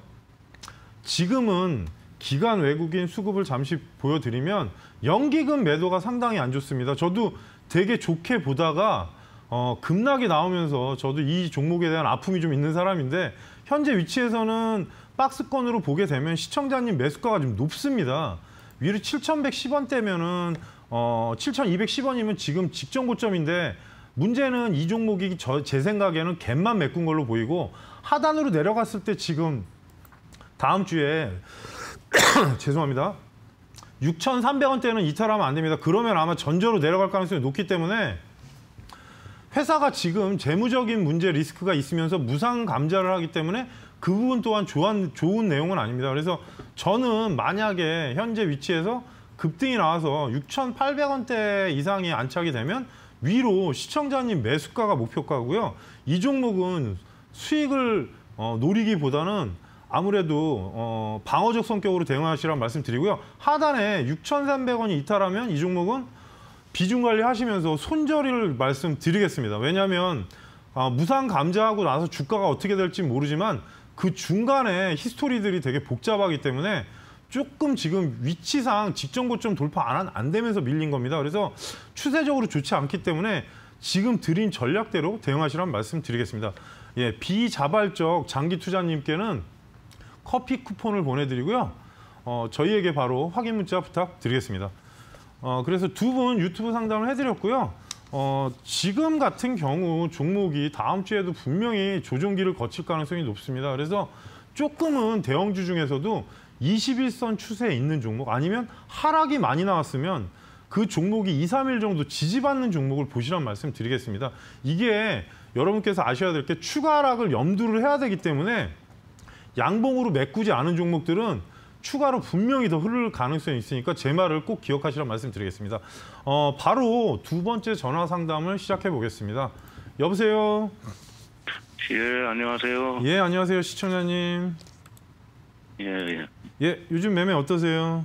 지금은 기관 외국인 수급을 잠시 보여드리면 연기금 매도가 상당히 안 좋습니다. 저도 되게 좋게 보다가 어, 급락이 나오면서 저도 이 종목에 대한 아픔이 좀 있는 사람인데, 현재 위치에서는 박스권으로 보게 되면 시청자님 매수가가 좀 높습니다. 위로 칠천백십 원대면은 어, 칠천이백십 원이면 지금 직전 고점인데, 문제는 이 종목이 저, 제 생각에는 갭만 메꾼 걸로 보이고, 하단으로 내려갔을 때 지금 다음 주에 죄송합니다. 육천삼백 원대는 이탈하면 안 됩니다. 그러면 아마 전저로 내려갈 가능성이 높기 때문에 회사가 지금 재무적인 문제 리스크가 있으면서 무상 감자를 하기 때문에 그 부분 또한 좋은, 좋은 내용은 아닙니다. 그래서 저는 만약에 현재 위치에서 급등이 나와서 육천팔백 원대 이상이 안착이 되면 위로 시청자님 매수가가 목표가고요. 이 종목은 수익을 어, 노리기보다는 아무래도 어, 방어적 성격으로 대응하시라는 말씀드리고요. 하단에 육천삼백 원이 이탈하면 이 종목은 비중 관리하시면서 손절을 말씀드리겠습니다. 왜냐하면 어, 무상 감자하고 나서 주가가 어떻게 될지 모르지만 그 중간에 히스토리들이 되게 복잡하기 때문에 조금 지금 위치상 직전 고점 돌파 안, 안 되면서 밀린 겁니다. 그래서 추세적으로 좋지 않기 때문에 지금 드린 전략대로 대응하시라는 말씀 드리겠습니다. 예, 비자발적 장기 투자님께는 커피 쿠폰을 보내드리고요. 어, 저희에게 바로 확인 문자 부탁드리겠습니다. 어, 그래서 두 분 유튜브 상담을 해드렸고요. 어, 지금 같은 경우 종목이 다음 주에도 분명히 조정기를 거칠 가능성이 높습니다. 그래서 조금은 대형주 중에서도 이십일 선 추세에 있는 종목, 아니면 하락이 많이 나왔으면 그 종목이 이, 삼 일 정도 지지받는 종목을 보시란 말씀 드리겠습니다. 이게 여러분께서 아셔야 될 게 추가 하락을 염두를 해야 되기 때문에 양봉으로 메꾸지 않은 종목들은 추가로 분명히 더 흐를 가능성이 있으니까 제 말을 꼭 기억하시란 말씀 드리겠습니다. 어, 바로 두 번째 전화 상담을 시작해 보겠습니다. 여보세요? 예, 안녕하세요. 예, 안녕하세요, 시청자님. 예, 예. 예, 요즘 매매 어떠세요?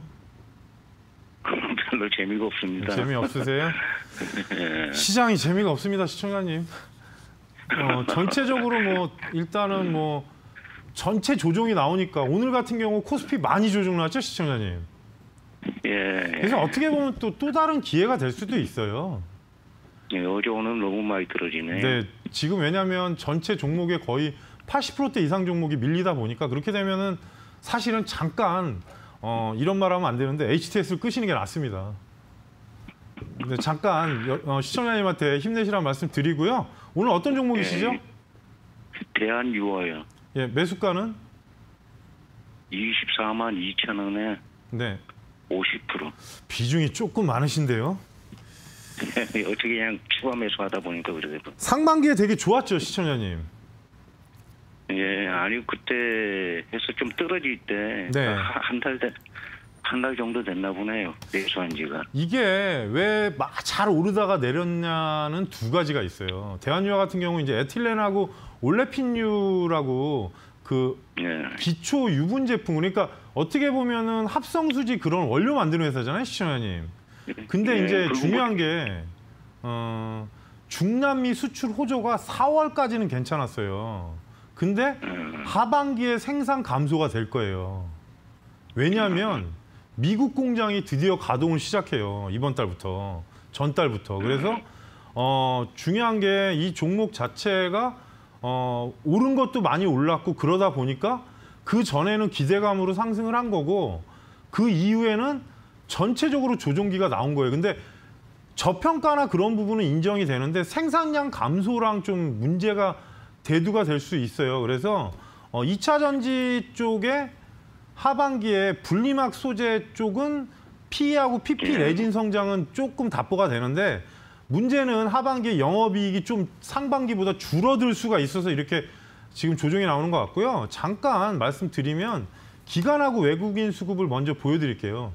별로 재미가 없습니다. 재미없으세요? 예. 시장이 재미가 없습니다, 시청자님. 어, 전체적으로 뭐 일단은 뭐 전체 조정이 나오니까 오늘 같은 경우 코스피 많이 조정 나왔죠, 시청자님? 예. 그래서 어떻게 보면 또 또 다른 기회가 될 수도 있어요. 예, 어제 오늘 너무 많이 떨어지네. 네, 지금 왜냐하면 전체 종목의 거의 팔십 퍼센트 이상 종목이 밀리다 보니까 그렇게 되면은 사실은 잠깐 어, 이런 말하면 안 되는데 에이치티에스를 끄시는 게 낫습니다. 네, 잠깐 여, 어, 시청자님한테 힘내시라는 말씀 드리고요. 오늘 어떤 종목이시죠? 예, 대한유어요. 예, 매수가는 이십사만 이천 원에 네, 오십 퍼센트. 비중이 조금 많으신데요. 어떻게 그냥 추가 매수하다 보니까 그래도. 상반기에 되게 좋았죠, 시청자님. 예, 아니 그때 해서 좀 떨어질 때 네. 한 달 한 달 정도 됐나 보네요. 매수한 지가. 이게 왜 잘 오르다가 내렸냐는 두 가지가 있어요. 대한유화 같은 경우 이제 에틸렌하고 올레핀유라고 그 예. 기초 유분 제품, 그러니까 어떻게 보면은 합성수지 그런 원료 만드는 회사잖아요, 시청자님. 근데 예, 이제 그리고 중요한 뭐- 게 어, 중남미 수출 호조가 사월까지는 괜찮았어요. 근데 음, 하반기에 생산 감소가 될 거예요. 왜냐하면 미국 공장이 드디어 가동을 시작해요. 이번 달부터, 전달부터. 그래서 어, 중요한 게 이 종목 자체가 어, 오른 것도 많이 올랐고 그러다 보니까 그 전에는 기대감으로 상승을 한 거고 그 이후에는 전체적으로 조정기가 나온 거예요. 근데 저평가나 그런 부분은 인정이 되는데 생산량 감소랑 좀 문제가 대두가 될 수 있어요. 그래서 어, 이 차 전지 쪽에 하반기에 분리막 소재 쪽은 피이하고 피피 레진 성장은 조금 답보가 되는데 문제는 하반기에 영업이익이 좀 상반기보다 줄어들 수가 있어서 이렇게 지금 조정이 나오는 것 같고요. 잠깐 말씀드리면 기관하고 외국인 수급을 먼저 보여드릴게요.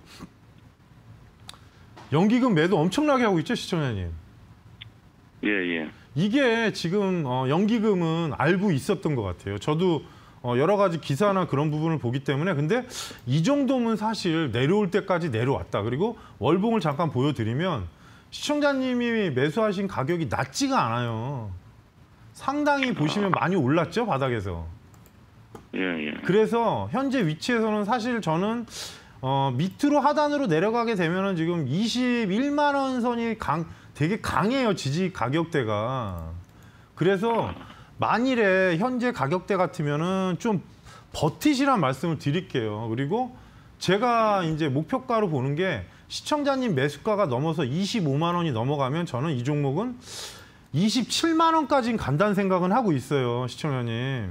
연기금 매도 엄청나게 하고 있죠, 시청자님. 예, 예. 이게 지금 어, 연기금은 알고 있었던 것 같아요. 저도 어, 여러 가지 기사나 그런 부분을 보기 때문에 근데 이 정도면 사실 내려올 때까지 내려왔다. 그리고 월봉을 잠깐 보여드리면 시청자님이 매수하신 가격이 낮지가 않아요. 상당히 보시면 많이 올랐죠, 바닥에서. 예, 예. 그래서 현재 위치에서는 사실 저는 어, 밑으로 하단으로 내려가게 되면은 지금 이십일만 원 선이 강, 되게 강해요, 지지 가격대가. 그래서 만일에 현재 가격대 같으면은 좀 버티시란 말씀을 드릴게요. 그리고 제가 이제 목표가로 보는 게 시청자님 매수가가 넘어서 이십오만 원이 넘어가면 저는 이 종목은 이십칠만 원까지는 간다는 생각은 하고 있어요, 시청자님.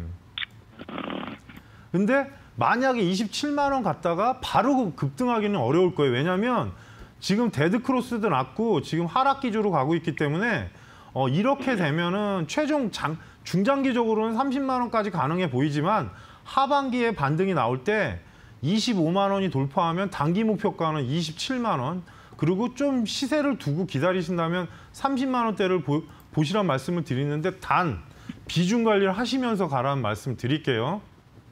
근데 만약에 이십칠만 원 갔다가 바로 급등하기는 어려울 거예요. 왜냐하면 지금 데드크로스도 났고 지금 하락 기조로 가고 있기 때문에 어, 이렇게 되면은 최종 장, 중장기적으로는 삼십만 원까지 가능해 보이지만 하반기에 반등이 나올 때 이십오만 원이 돌파하면 단기 목표가는 이십칠만 원, 그리고 좀 시세를 두고 기다리신다면 삼십만 원대를 보, 보시란 말씀을 드리는데 단 비중 관리를 하시면서 가라는 말씀 드릴게요.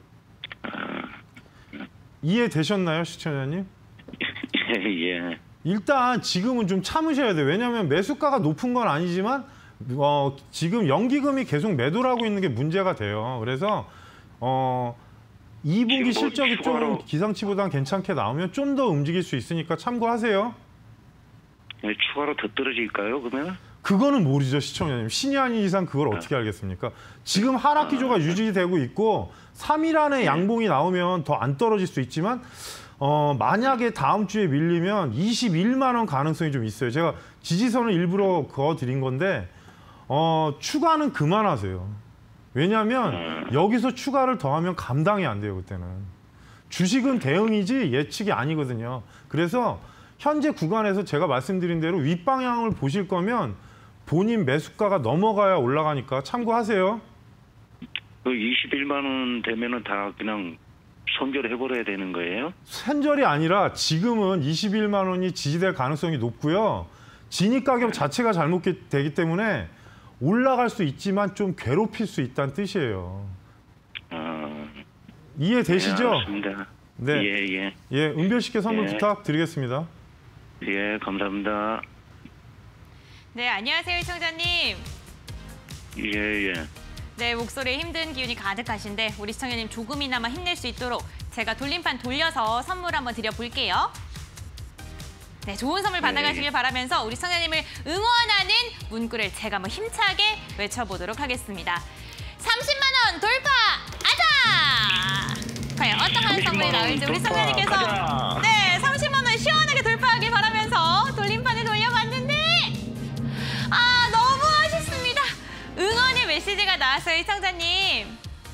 이해되셨나요, 시청자님? 예, 예. 일단 지금은 좀 참으셔야 돼요. 왜냐하면 매수가가 높은 건 아니지만 어, 지금 연기금이 계속 매도를 하고 있는 게 문제가 돼요. 그래서 어, 이 분기 지금 뭐 실적이 좀 추가로- 기상치보다는 괜찮게 나오면 좀 더 움직일 수 있으니까 참고하세요. 예, 추가로 더 떨어질까요, 그러면? 그거는 모르죠, 시청자님. 신이 아닌 이상 그걸 어떻게 알겠습니까? 지금 하락 기조가 유지되고 있고 삼 일 안에 양봉이 나오면 더 안 떨어질 수 있지만 어, 만약에 다음 주에 밀리면 이십일만 원 가능성이 좀 있어요. 제가 지지선을 일부러 그어드린 건데 어, 추가는 그만하세요. 왜냐하면 여기서 추가를 더하면 감당이 안 돼요, 그때는. 주식은 대응이지 예측이 아니거든요. 그래서 현재 구간에서 제가 말씀드린 대로 윗방향을 보실 거면 본인 매수가가 넘어가야 올라가니까 참고하세요. 그 이십일만 원 되면은 다 그냥 손절해버려야 되는 거예요? 손절이 아니라 지금은 이십일만 원이 지지될 가능성이 높고요. 진입 가격 자체가 잘못되기 때문에 올라갈 수 있지만 좀 괴롭힐 수 있다는 뜻이에요. 아, 이해되시죠? 예, 알았습니다. 네. 예, 예. 예, 은별 씨께 선물 예. 부탁드리겠습니다. 예, 감사합니다. 네, 안녕하세요, 시청자님. 예, 예. 네, 목소리에 힘든 기운이 가득하신데 우리 시청자님 조금이나마 힘낼 수 있도록 제가 돌림판 돌려서 선물 한번 드려볼게요. 네, 좋은 선물 받아가시길 네. 바라면서 우리 시청자님을 응원하는 문구를 제가 한번 힘차게 외쳐보도록 하겠습니다. 삼십만 원 돌파! 아자! 과연 어떤 한 선물이 나올지 우리 시청자님께서 가자. 네, 삼십만 원 시원하게 돌파하길 바라면서 돌림판을 돌려봤는데 아, 너무 아쉽습니다. 응원의 메시지가 나왔어요, 시청자님.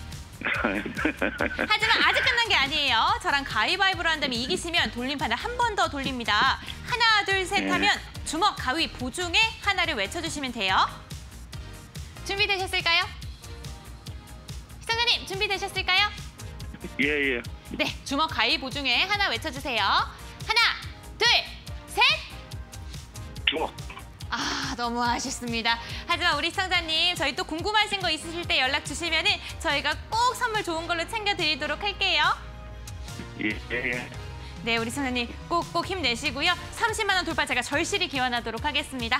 하지만 아직 끝난 게 아니에요. 저랑 가위바위보로 한다면 이기시면 돌림판을 한 번 더 돌립니다. 하나, 둘, 셋 네. 하면 주먹, 가위, 보 중에 하나를 외쳐주시면 돼요. 준비되셨을까요? 시청자님, 준비되셨을까요? 예, 예. 네, 주먹, 가위, 보 중에 하나 외쳐주세요. 하나, 둘, 셋! 주먹. 아, 너무 아쉽습니다. 하지만 우리 시청자님, 저희 또 궁금하신 거 있으실 때 연락 주시면은 저희가 꼭 선물 좋은 걸로 챙겨드리도록 할게요. 예, 예, 예. 네, 우리 시청자님 꼭꼭 힘내시고요. 삼십만 원 돌파 제가 절실히 기원하도록 하겠습니다.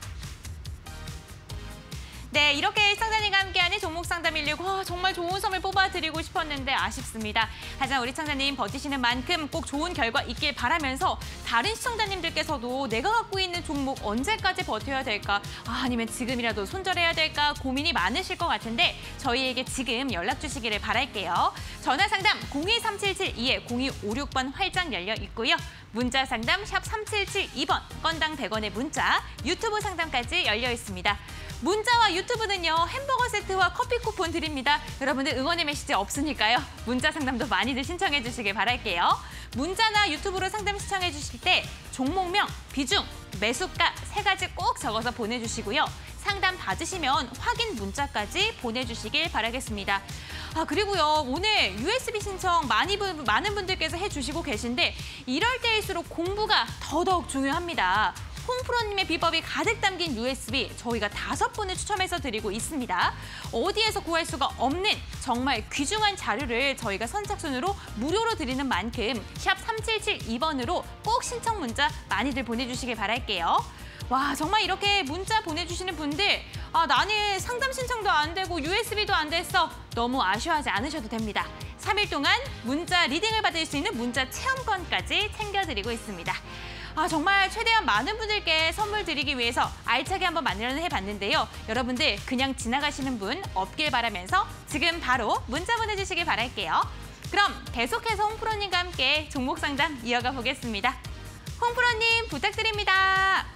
네, 이렇게 시청자님과 함께하는 종목 상담 일육 와, 정말 좋은 선물 뽑아드리고 싶었는데 아쉽습니다. 하지만 우리 시청자님 버티시는 만큼 꼭 좋은 결과 있길 바라면서 다른 시청자님들께서도 내가 갖고 있는 종목 언제까지 버텨야 될까? 아, 아니면 지금이라도 손절해야 될까? 고민이 많으실 것 같은데 저희에게 지금 연락 주시기를 바랄게요. 전화 상담 공이 삼칠칠이 공이오육 번 활짝 열려 있고요. 문자 상담 샵 삼칠칠이 번 건당 백 원의 문자, 유튜브 상담까지 열려 있습니다. 문자와 유튜브는요, 햄버거 세트와 커피 쿠폰 드립니다. 여러분들 응원의 메시지 없으니까요. 문자 상담도 많이들 신청해 주시길 바랄게요. 문자나 유튜브로 상담 신청해 주실 때 종목명, 비중, 매수가 세 가지 꼭 적어서 보내주시고요. 상담 받으시면 확인 문자까지 보내주시길 바라겠습니다. 아, 그리고요, 오늘 유에스비 신청 많이, 많은 분들께서 해주시고 계신데 이럴 때일수록 공부가 더더욱 중요합니다. 홍프로님의 비법이 가득 담긴 유에스비 저희가 다섯 분을 추첨해서 드리고 있습니다. 어디에서 구할 수가 없는 정말 귀중한 자료를 저희가 선착순으로 무료로 드리는 만큼 샵 삼칠칠이 번으로 꼭 신청 문자 많이들 보내주시길 바랄게요. 와, 정말 이렇게 문자 보내주시는 분들 아, 나는 상담 신청도 안 되고 유에스비도 안 됐어. 너무 아쉬워하지 않으셔도 됩니다. 삼 일 동안 문자 리딩을 받을 수 있는 문자 체험권까지 챙겨드리고 있습니다. 아, 정말 최대한 많은 분들께 선물 드리기 위해서 알차게 한번 마련을 해봤는데요. 여러분들 그냥 지나가시는 분 없길 바라면서 지금 바로 문자 보내주시길 바랄게요. 그럼 계속해서 홍프로님과 함께 종목 상담 이어가 보겠습니다. 홍프로님 부탁드립니다.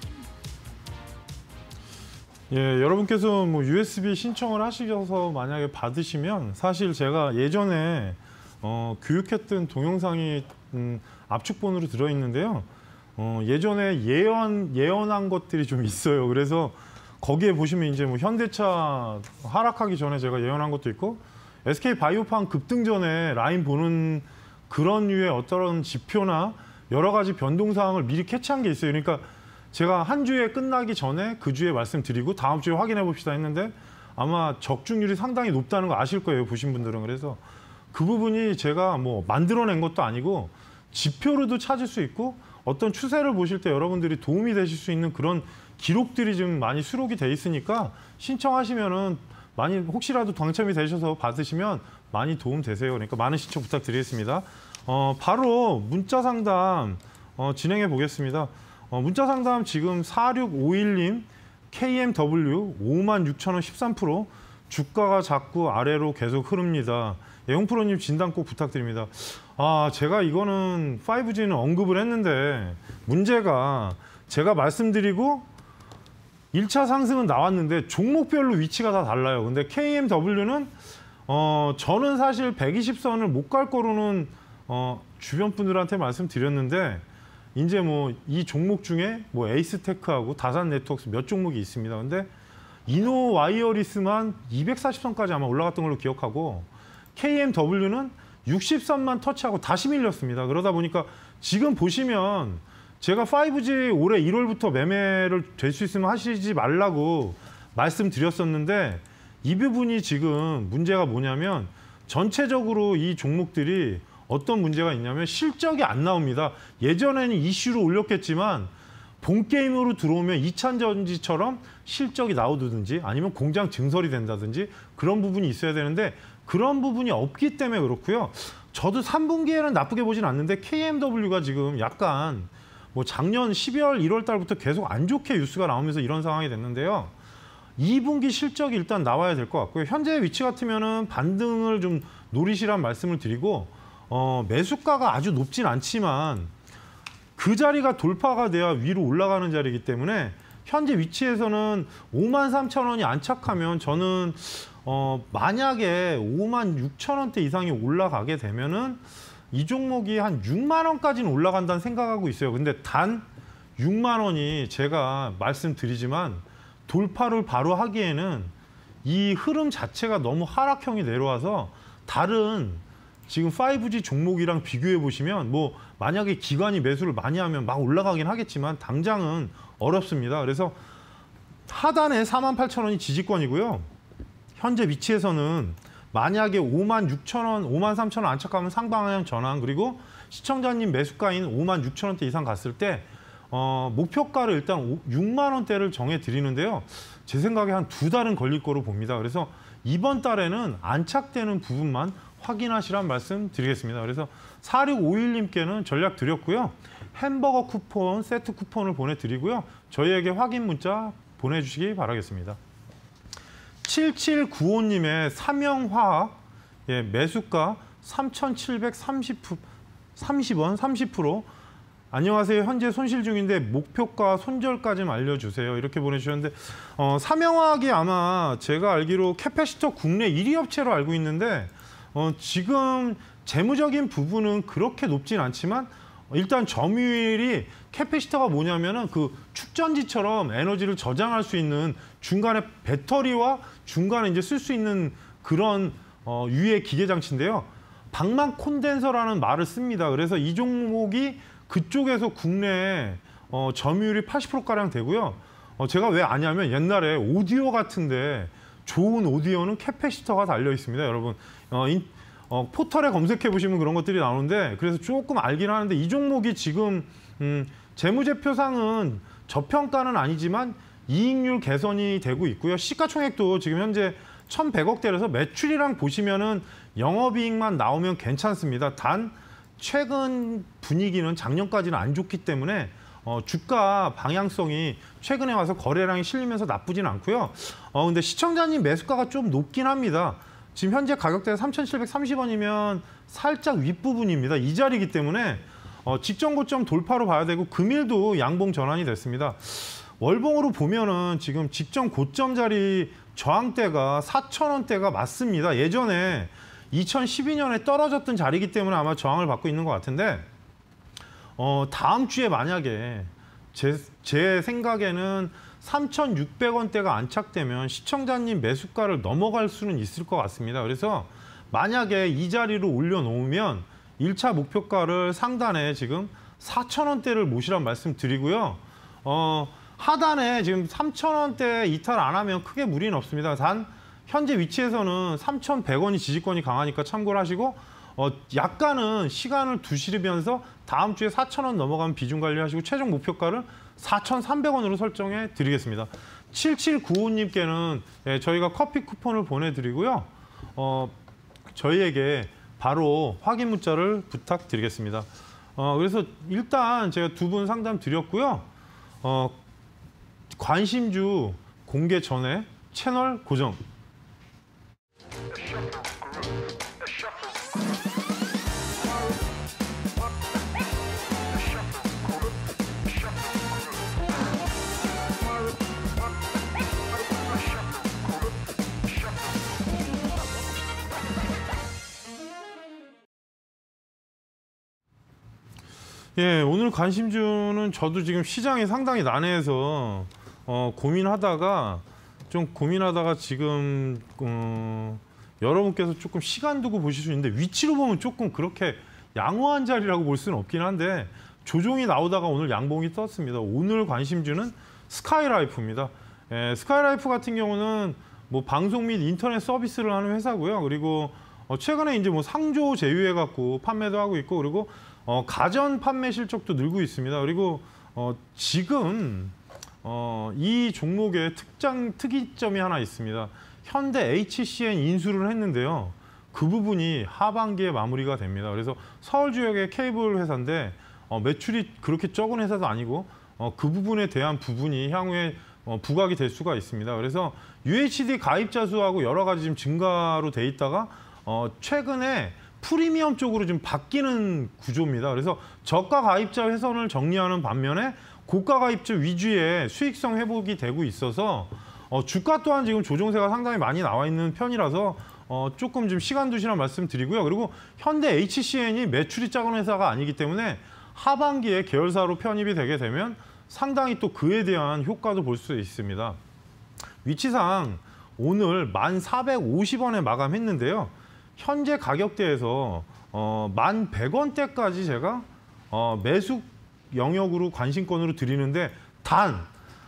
예, 여러분께서 뭐 유에스비 신청을 하시셔서 만약에 받으시면 사실 제가 예전에 어, 교육했던 동영상이 음, 압축본으로 들어있는데요. 어, 예전에 예언, 예언한 것들이 좀 있어요. 그래서 거기에 보시면 이제 뭐 현대차 하락하기 전에 제가 예언한 것도 있고 에스케이바이오팜 급등 전에 라인 보는 그런 류의 어떤 지표나 여러 가지 변동사항을 미리 캐치한 게 있어요. 그러니까 제가 한 주에 끝나기 전에 그 주에 말씀드리고 다음 주에 확인해 봅시다 했는데 아마 적중률이 상당히 높다는 거 아실 거예요. 보신 분들은. 그래서 그 부분이 제가 뭐 만들어낸 것도 아니고 지표로도 찾을 수 있고 어떤 추세를 보실 때 여러분들이 도움이 되실 수 있는 그런 기록들이 좀 많이 수록이 돼 있으니까 신청하시면은 많이 혹시라도 당첨이 되셔서 받으시면 많이 도움 되세요. 그러니까 많은 신청 부탁드리겠습니다. 어, 바로 문자 상담 어, 진행해 보겠습니다. 어, 문자 상담 지금 사육오일 님 케이엠더블유 오만 육천 원 십삼 퍼센트 주가가 자꾸 아래로 계속 흐릅니다. 예, 홍프로님 진단 꼭 부탁드립니다. 아, 제가 이거는 파이브지는 언급을 했는데 문제가 제가 말씀드리고 일 차 상승은 나왔는데 종목별로 위치가 다 달라요. 근데 케이엠더블유는 어, 저는 사실 백이십 선을 못 갈 거로는 어, 주변 분들한테 말씀드렸는데 이제 뭐 이 종목 중에 뭐 에이스테크하고 다산네트워크스 몇 종목이 있습니다. 근데 이노와이어리스만 이백사십 선까지 아마 올라갔던 걸로 기억하고 케이엠더블유는 육십 선만 터치하고 다시 밀렸습니다. 그러다 보니까 지금 보시면 제가 파이브지 올해 일월부터 매매를 될 수 있으면 하시지 말라고 말씀드렸었는데 이 부분이 지금 문제가 뭐냐면 전체적으로 이 종목들이 어떤 문제가 있냐면 실적이 안 나옵니다. 예전에는 이슈로 올렸겠지만 본 게임으로 들어오면 이차전지처럼 실적이 나오든지 아니면 공장 증설이 된다든지 그런 부분이 있어야 되는데 그런 부분이 없기 때문에 그렇고요. 저도 삼 분기에는 나쁘게 보진 않는데 케이엠더블유가 지금 약간 뭐 작년 십이월, 일월 달부터 계속 안 좋게 뉴스가 나오면서 이런 상황이 됐는데요. 이 분기 실적이 일단 나와야 될 것 같고요. 현재 위치 같으면은 반등을 좀 노리시란 말씀을 드리고 어, 매수가가 아주 높진 않지만 그 자리가 돌파가 돼야 위로 올라가는 자리이기 때문에 현재 위치에서는 오만 삼천 원이 안착하면 저는 어, 만약에 오만 육천 원대 이상이 올라가게 되면은 이 종목이 한 육만 원까지는 올라간다는 생각하고 있어요. 근데 단 육만 원이 제가 말씀드리지만 돌파를 바로 하기에는 이 흐름 자체가 너무 하락형이 내려와서 다른 지금 파이브지 종목이랑 비교해 보시면 뭐 만약에 기관이 매수를 많이 하면 막 올라가긴 하겠지만 당장은 어렵습니다. 그래서 하단에 사만 팔천 원이 지지권이고요. 현재 위치에서는 만약에 오만 육천 원, 오만 삼천 원 안착하면 상방향 전환 그리고 시청자님 매수가인 오만 육천 원대 이상 갔을 때 어, 목표가를 일단 육만 원대를 정해 드리는데요. 제 생각에 한 두 달은 걸릴 거로 봅니다. 그래서 이번 달에는 안착되는 부분만 확인하시란 말씀 드리겠습니다. 그래서 사육오일 님께는 전략 드렸고요. 햄버거 쿠폰, 세트 쿠폰을 보내드리고요. 저희에게 확인 문자 보내주시기 바라겠습니다. 칠칠구오 님의 삼영화학 예, 매수가 삼천칠백삼십 원 삼십 퍼센트 안녕하세요. 현재 손실 중인데 목표가 손절까지 좀 알려주세요. 이렇게 보내주셨는데 어, 삼영화학이 아마 제가 알기로 캐패시터 국내 일 위 업체로 알고 있는데 어, 지금 재무적인 부분은 그렇게 높진 않지만 일단 점유율이 캐패시터가 뭐냐면은 그 축전지처럼 에너지를 저장할 수 있는 중간에 배터리와 중간에 이제 쓸 수 있는 그런 어, 유해 기계 장치인데요. 방막 콘덴서라는 말을 씁니다. 그래서 이 종목이 그쪽에서 국내에 어, 점유율이 팔십 퍼센트 가량 되고요. 어, 제가 왜 아냐면 옛날에 오디오 같은데 좋은 오디오는 캐패시터가 달려 있습니다. 여러분 어, 인, 어, 포털에 검색해 보시면 그런 것들이 나오는데 그래서 조금 알긴 하는데 이 종목이 지금 음, 재무제표상은 저평가는 아니지만 이익률 개선이 되고 있고요. 시가총액도 지금 현재 천백억대라서 매출이랑 보시면은 영업이익만 나오면 괜찮습니다. 단 최근 분위기는 작년까지는 안 좋기 때문에 어, 주가 방향성이 최근에 와서 거래량이 실리면서 나쁘진 않고요. 어, 근데 시청자님 매수가가 좀 높긴 합니다. 지금 현재 가격대가 삼천칠백삼십 원이면 살짝 윗부분입니다. 이 자리이기 때문에 어, 직전 고점 돌파로 봐야 되고 금일도 양봉 전환이 됐습니다. 월봉으로 보면은 지금 직전 고점 자리 저항대가 사천 원대가 맞습니다. 예전에 이천십이 년에 떨어졌던 자리이기 때문에 아마 저항을 받고 있는 것 같은데 어, 다음 주에 만약에 제, 제 생각에는 삼천육백 원대가 안착되면 시청자님 매수가를 넘어갈 수는 있을 것 같습니다. 그래서 만약에 이 자리로 올려놓으면 일 차 목표가를 상단에 지금 사천 원대를 모시란 말씀 드리고요. 어, 하단에 지금 삼천 원대 이탈 안 하면 크게 무리는 없습니다. 단 현재 위치에서는 삼천백 원이 지지권이 강하니까 참고를 하시고 어, 약간은 시간을 두시면서 다음 주에 사천 원 넘어가면 비중 관리하시고 최종 목표가를 사천삼백 원으로 설정해 드리겠습니다. 칠칠구오 님께는 예, 저희가 커피 쿠폰을 보내드리고요. 어, 저희에게 바로 확인 문자를 부탁드리겠습니다. 어, 그래서 일단 제가 두 분 상담 드렸고요. 어, 관심주 공개 전에 채널 고정. 예, 오늘 관심주는 저도 지금 시장이 상당히 난해해서 어, 고민하다가 좀 고민하다가 지금 어, 여러분께서 조금 시간 두고 보실 수 있는데 위치로 보면 조금 그렇게 양호한 자리라고 볼 수는 없긴 한데 조종이 나오다가 오늘 양봉이 떴습니다. 오늘 관심주는 스카이라이프입니다. 예, 스카이라이프 같은 경우는 뭐 방송 및 인터넷 서비스를 하는 회사고요. 그리고 어, 최근에 이제 뭐 상조 제휴해 갖고 판매도 하고 있고 그리고 어, 가전 판매 실적도 늘고 있습니다. 그리고 어, 지금 어, 이 종목의 특장 특이점이 하나 있습니다. 현대 에이치씨엔 인수를 했는데요. 그 부분이 하반기에 마무리가 됩니다. 그래서 서울 지역의 케이블 회사인데 어, 매출이 그렇게 적은 회사도 아니고 어, 그 부분에 대한 부분이 향후에 어, 부각이 될 수가 있습니다. 그래서 유에이치디 가입자 수하고 여러 가지 지금 증가로 돼 있다가 어, 최근에 프리미엄 쪽으로 좀 바뀌는 구조입니다. 그래서 저가 가입자 훼손을 정리하는 반면에 고가 가입자 위주의 수익성 회복이 되고 있어서 어, 주가 또한 지금 조정세가 상당히 많이 나와 있는 편이라서 어, 조금 좀 시간 두시란 말씀드리고요. 그리고 현대 에이치씨엔이 매출이 작은 회사가 아니기 때문에 하반기에 계열사로 편입이 되게 되면 상당히 또 그에 대한 효과도 볼 수 있습니다. 위치상 오늘 만 사백오십 원에 마감했는데요. 현재 가격대에서 어, 만 백 원대까지 제가 어, 매수 영역으로 관심권으로 드리는데 단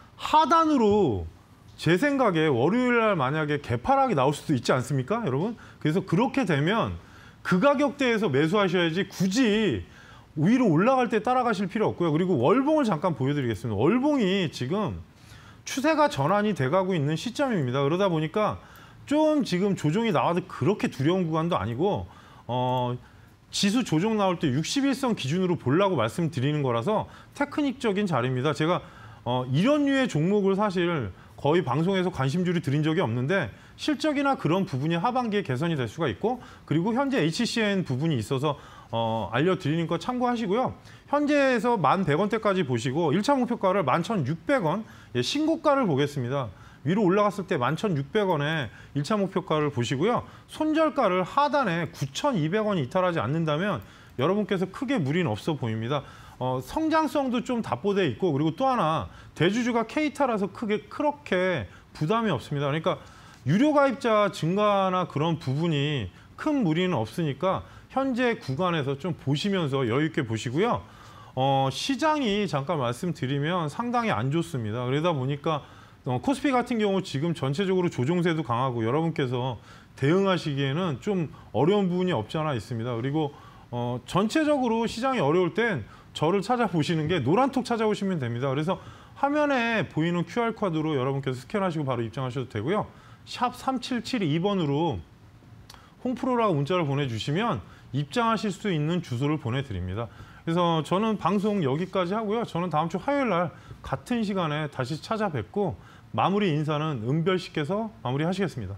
하단으로 제 생각에 월요일 날 만약에 개파락이 나올 수도 있지 않습니까, 여러분? 그래서 그렇게 되면 그 가격대에서 매수하셔야지 굳이 위로 올라갈 때 따라가실 필요 없고요. 그리고 월봉을 잠깐 보여드리겠습니다. 월봉이 지금 추세가 전환이 돼가고 있는 시점입니다. 그러다 보니까 좀 지금 조정이 나와도 그렇게 두려운 구간도 아니고 어, 지수 조정 나올 때 육십일 선 기준으로 보려고 말씀드리는 거라서 테크닉적인 자리입니다. 제가 어, 이런 류의 종목을 사실 거의 방송에서 관심주를 드린 적이 없는데 실적이나 그런 부분이 하반기에 개선이 될 수가 있고 그리고 현재 에이치씨엔 부분이 있어서 어, 알려드리는 거 참고하시고요. 현재에서 만 백 원대까지 보시고 일 차 목표가를 만 천육백 원, 예, 신고가를 보겠습니다. 위로 올라갔을 때 만 천육백 원에 일 차 목표가를 보시고요. 손절가를 하단에 구천이백 원이 이탈하지 않는다면 여러분께서 크게 무리는 없어 보입니다. 어, 성장성도 좀 답보돼 있고 그리고 또 하나 대주주가 K타라서 크게 그렇게 부담이 없습니다. 그러니까 유료 가입자 증가나 그런 부분이 큰 무리는 없으니까 현재 구간에서 좀 보시면서 여유 있게 보시고요. 어, 시장이 잠깐 말씀드리면 상당히 안 좋습니다. 그러다 보니까 어, 코스피 같은 경우 지금 전체적으로 조정세도 강하고 여러분께서 대응하시기에는 좀 어려운 부분이 없지 않아 있습니다. 그리고 어, 전체적으로 시장이 어려울 땐 저를 찾아보시는 게 노란톡 찾아오시면 됩니다. 그래서 화면에 보이는 큐알코드로 여러분께서 스캔하시고 바로 입장하셔도 되고요. 샵 삼칠칠이 번으로 홍프로라고 문자를 보내주시면 입장하실 수 있는 주소를 보내드립니다. 그래서 저는 방송 여기까지 하고요. 저는 다음 주 화요일 날 같은 시간에 다시 찾아뵙고 마무리 인사는 은별 씨께서 마무리하시겠습니다.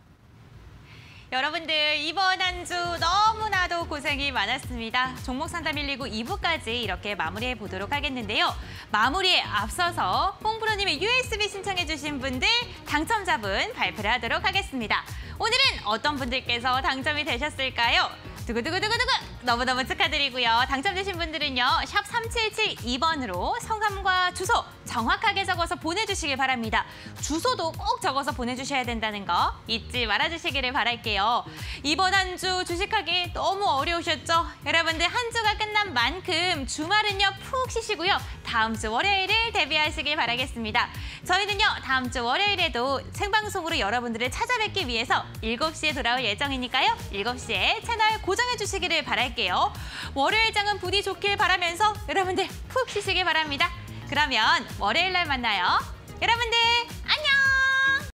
여러분들 이번 한 주 너무나도 고생이 많았습니다. 종목 상담 일이구 이 부까지 이렇게 마무리해 보도록 하겠는데요. 마무리에 앞서서 홍프로님의 유에스비 신청해 주신 분들 당첨자분 발표를 하도록 하겠습니다. 오늘은 어떤 분들께서 당첨이 되셨을까요? 두구두구두구두구 너무너무 축하드리고요. 당첨되신 분들은요. 샵 삼칠칠이 번으로 성함과 주소 정확하게 적어서 보내주시길 바랍니다. 주소도 꼭 적어서 보내주셔야 된다는 거 잊지 말아주시기를 바랄게요. 이번 한 주 주식하기 너무 어려우셨죠? 여러분들 한 주가 끝난 만큼 주말은요 푹 쉬시고요. 다음 주 월요일을 대비하시길 바라겠습니다. 저희는요 다음 주 월요일에도 생방송으로 여러분들을 찾아뵙기 위해서 일곱 시에 돌아올 예정이니까요. 일곱 시에 채널 고정해 주시기를 바랄게요. 월요일장은 부디 좋길 바라면서 여러분들 푹 쉬시길 바랍니다. 그러면 월요일 날 만나요. 여러분들 안녕!